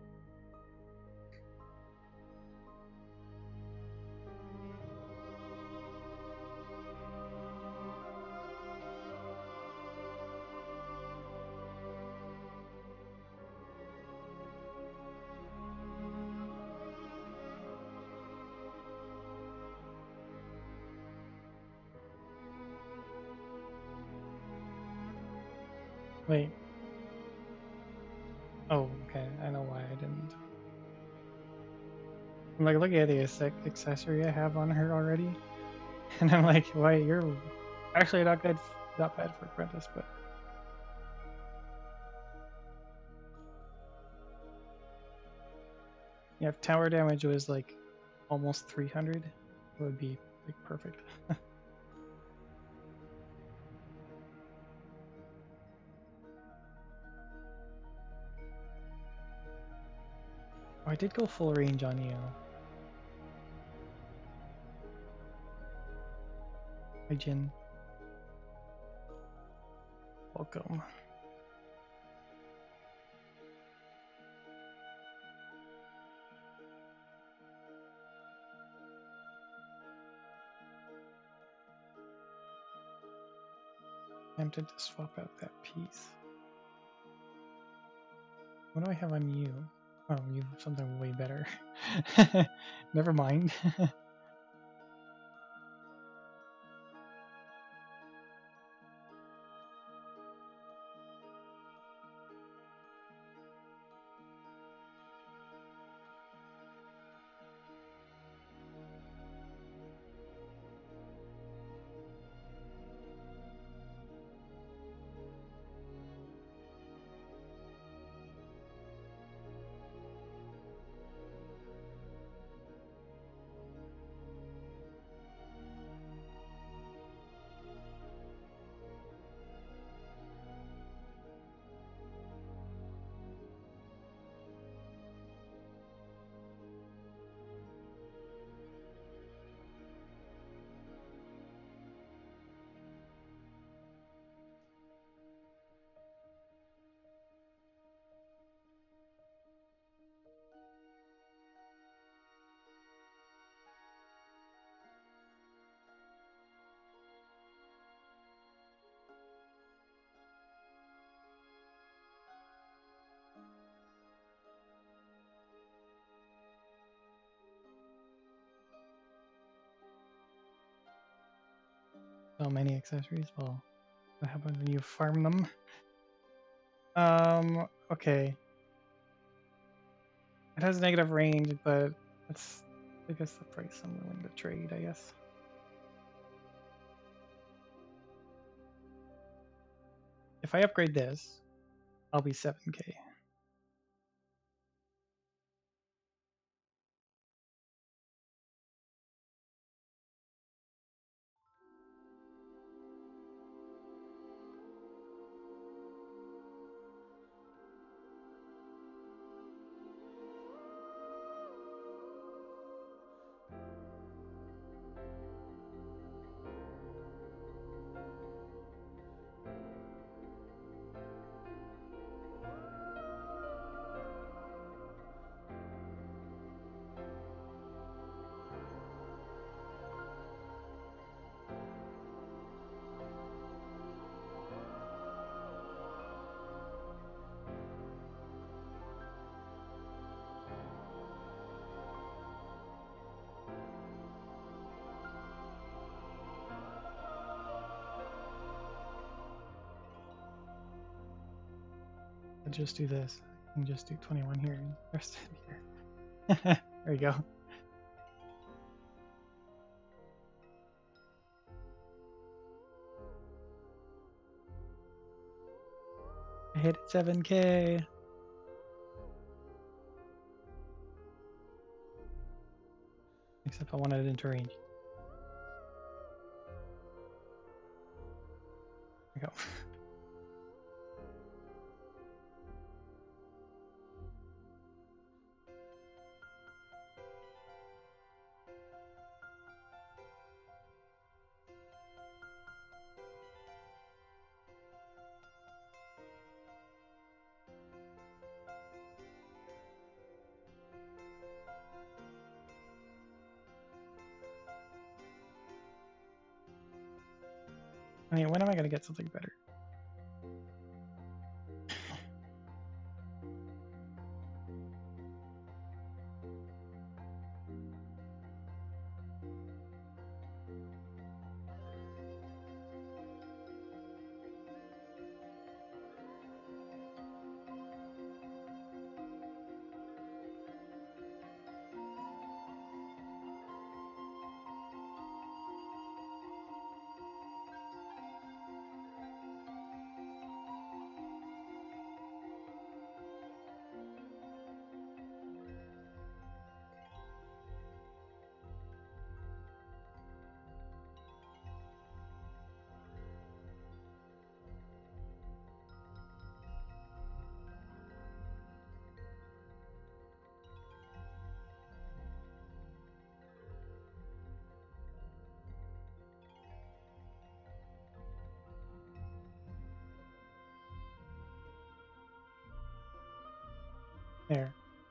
A: Wait. Oh, okay. I know why I didn't. I'm like looking at the accessory I have on her already, and I'm like, why you're actually not good, not bad for Apprentice, but yeah, if tower damage was like almost three hundred, it would be like perfect. Oh, I did go full range on you. Jin. Welcome. Tempted to swap out that piece. What do I have on you? Oh, you have something way better. Never mind. So many accessories. Well, what happens when you farm them? Um, okay. It has negative range, but that's, I guess, the price I'm willing to trade, I guess. If I upgrade this, I'll be seven K. I'll just do this. I can just do twenty-one here and rest it here. There you go. I hit seven K. Except I wanted it into range. There we go. I mean, when am I going to get something better? There.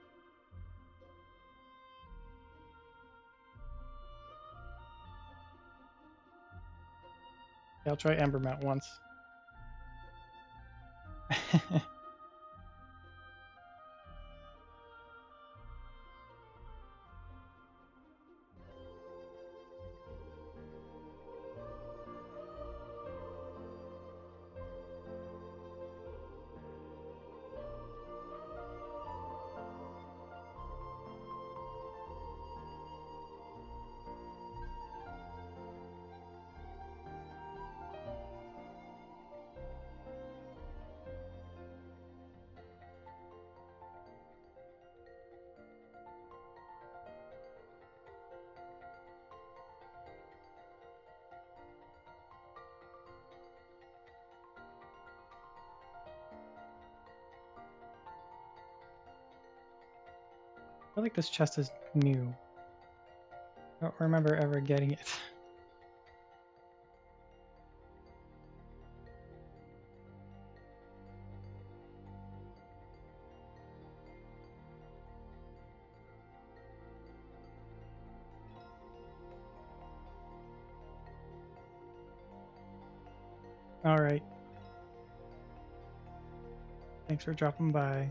A: Yeah, I'll try Ember Mount once. I feel like this chest is new. I don't remember ever getting it. All right. Thanks for dropping by.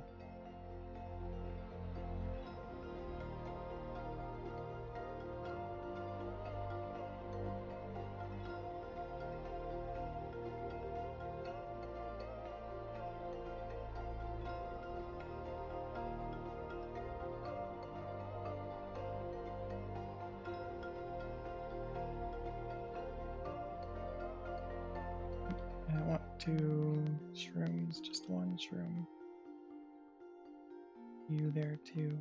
A: I want two shrooms, just one shroom. You there too.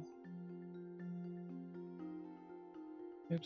A: Oops.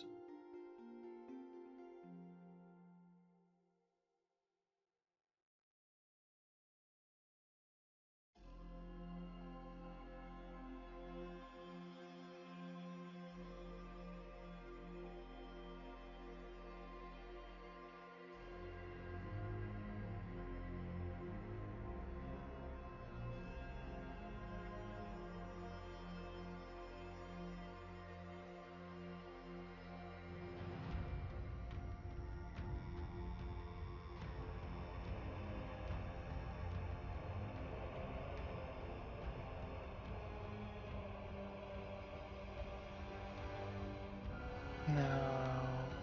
A: No.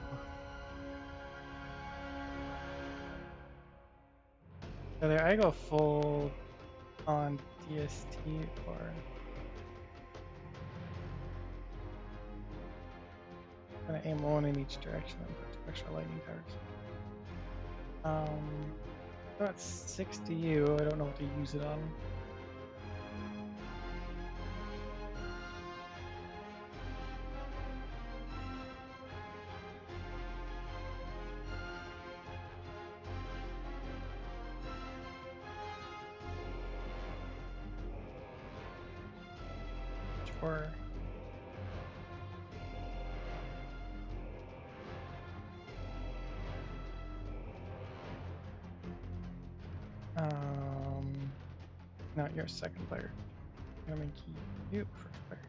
A: Whether I go full on D S T or gonna aim one in each direction and put two extra lightning towers. Um, that's six to you. I don't know what to use it on. Sure. Um, no, you're a second player. I'm gonna make you first player.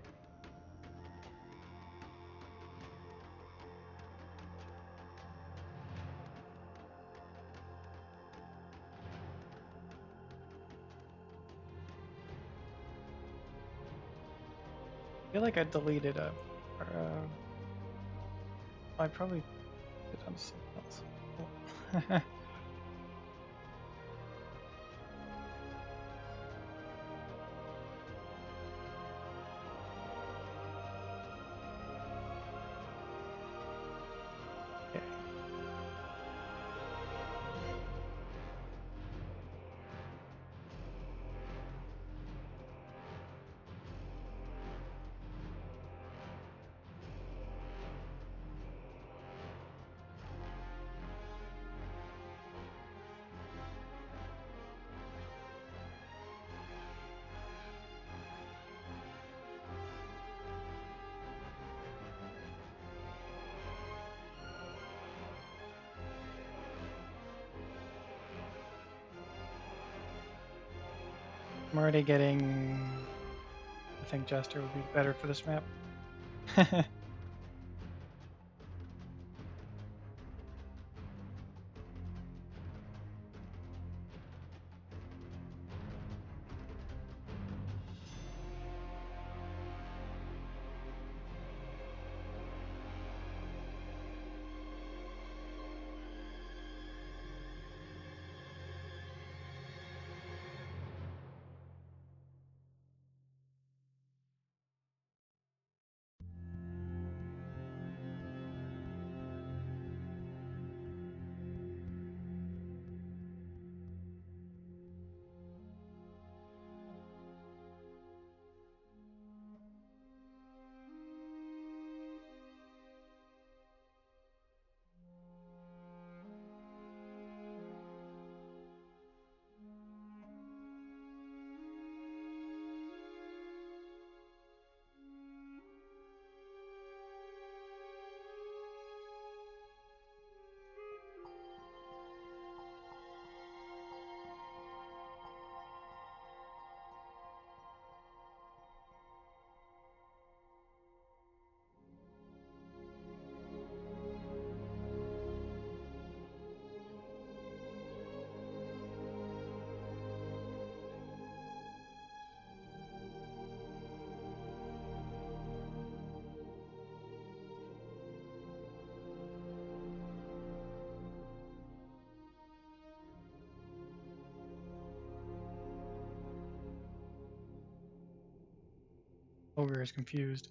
A: I feel like I deleted a. Or, uh, I probably did on something else. Oh. Okay. I'm already getting I think Jester would be better for this map. Ogre is confused.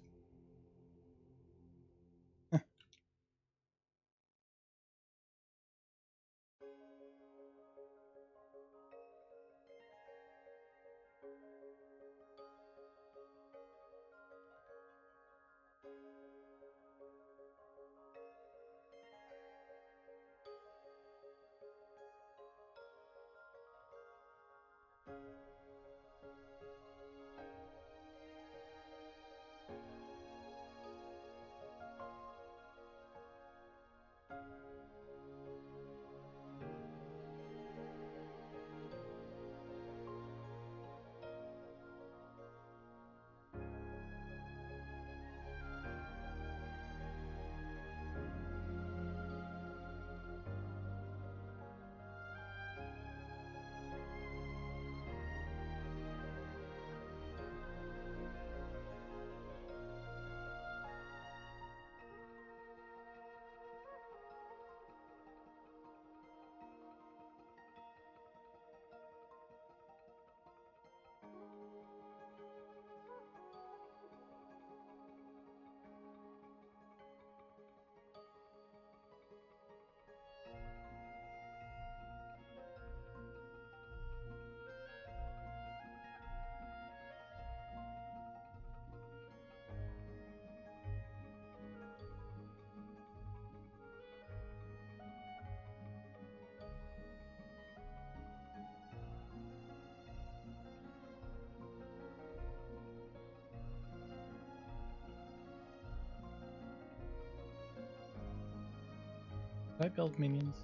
A: Should I build minions?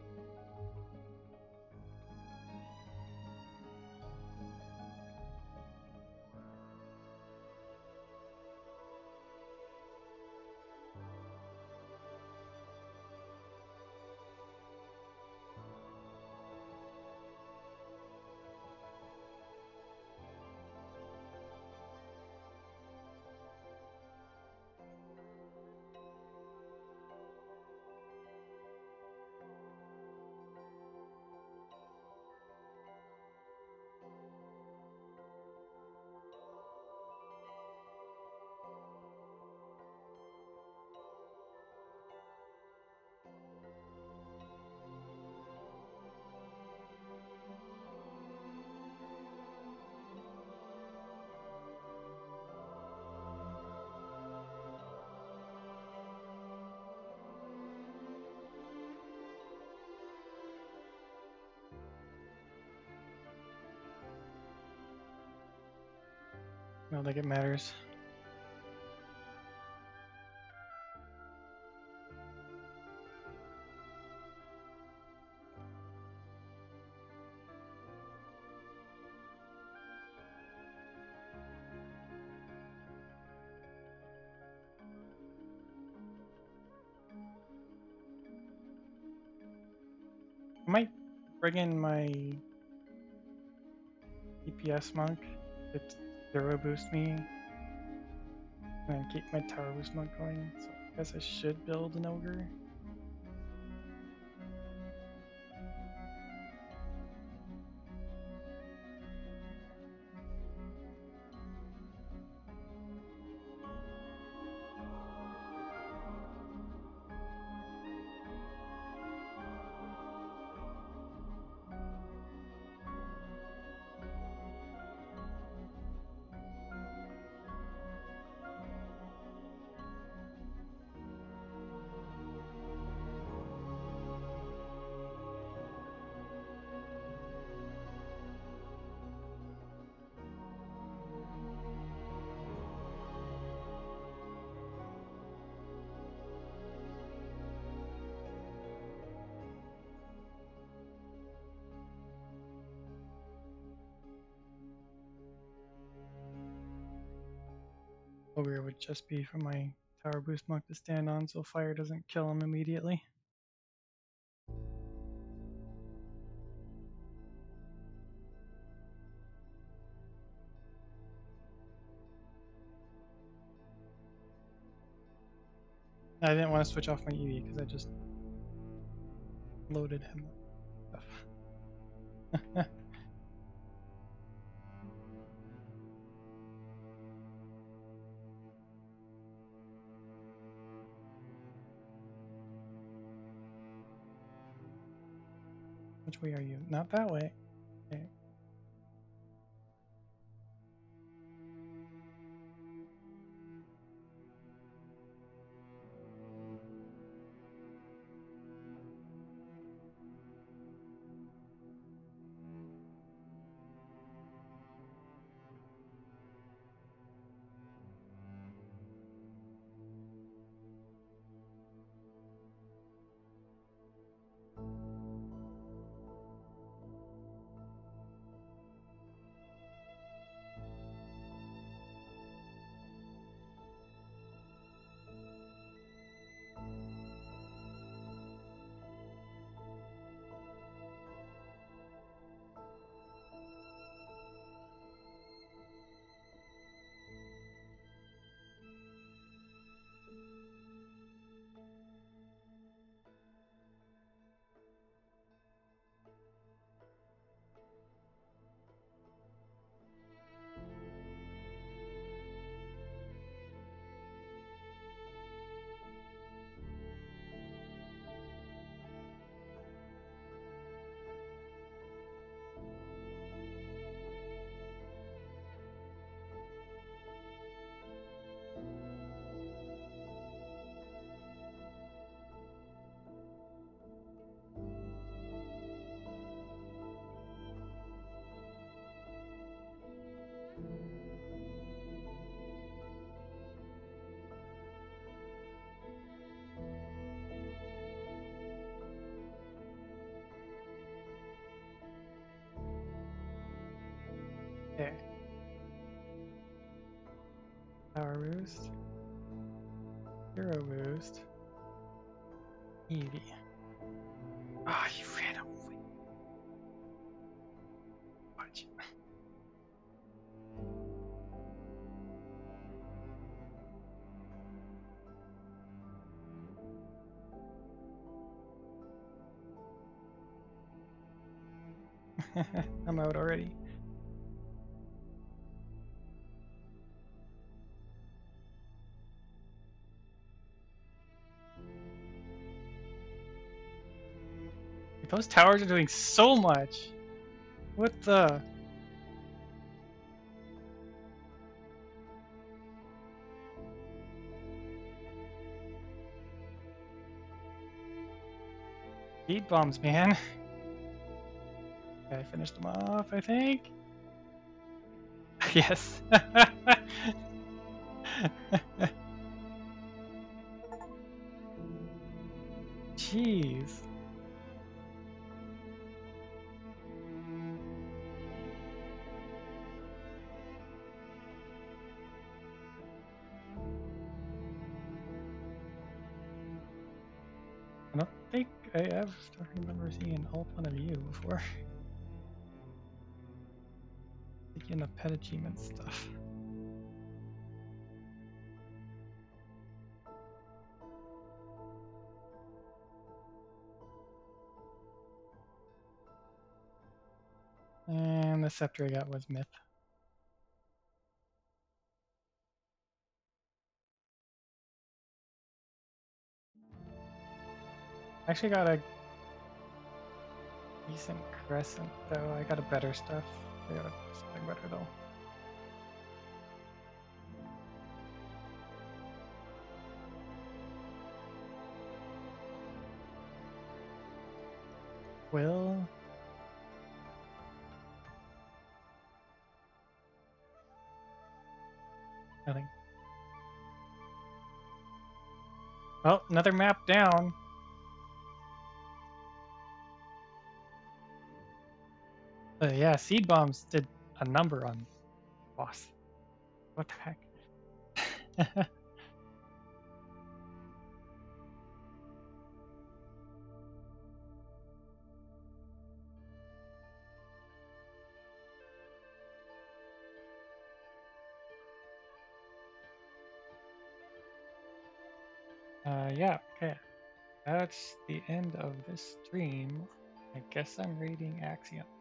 A: I don't think it matters. I might bring in my D P S monk to zero boost me, and then keep my tower boost monk going. So I guess I should build an ogre. Ogre would just be for my tower boost monk to stand on so fire doesn't kill him immediately. I didn't want to switch off my E V because I just loaded him with stuff. Which way are you? Not that way. Okay. Okay. Power boost. Hero boost. Eevee. Ah, you ran away. Watch. I'm out already. Those towers are doing so much. What the? Speed bombs, man. Okay, I finished them off, I think. Yes. Jeez. I don't think I have don't remember seeing an alt one of you before. Taking the pet achievement stuff. And the scepter I got was myth. Actually got a decent crescent though. I got a better stuff. I got something better though. Well, nothing. Oh, another map down. Uh, yeah, seed bombs did a number on boss. What the heck? uh, yeah, okay. That's the end of this stream. I guess I'm reading Axiom.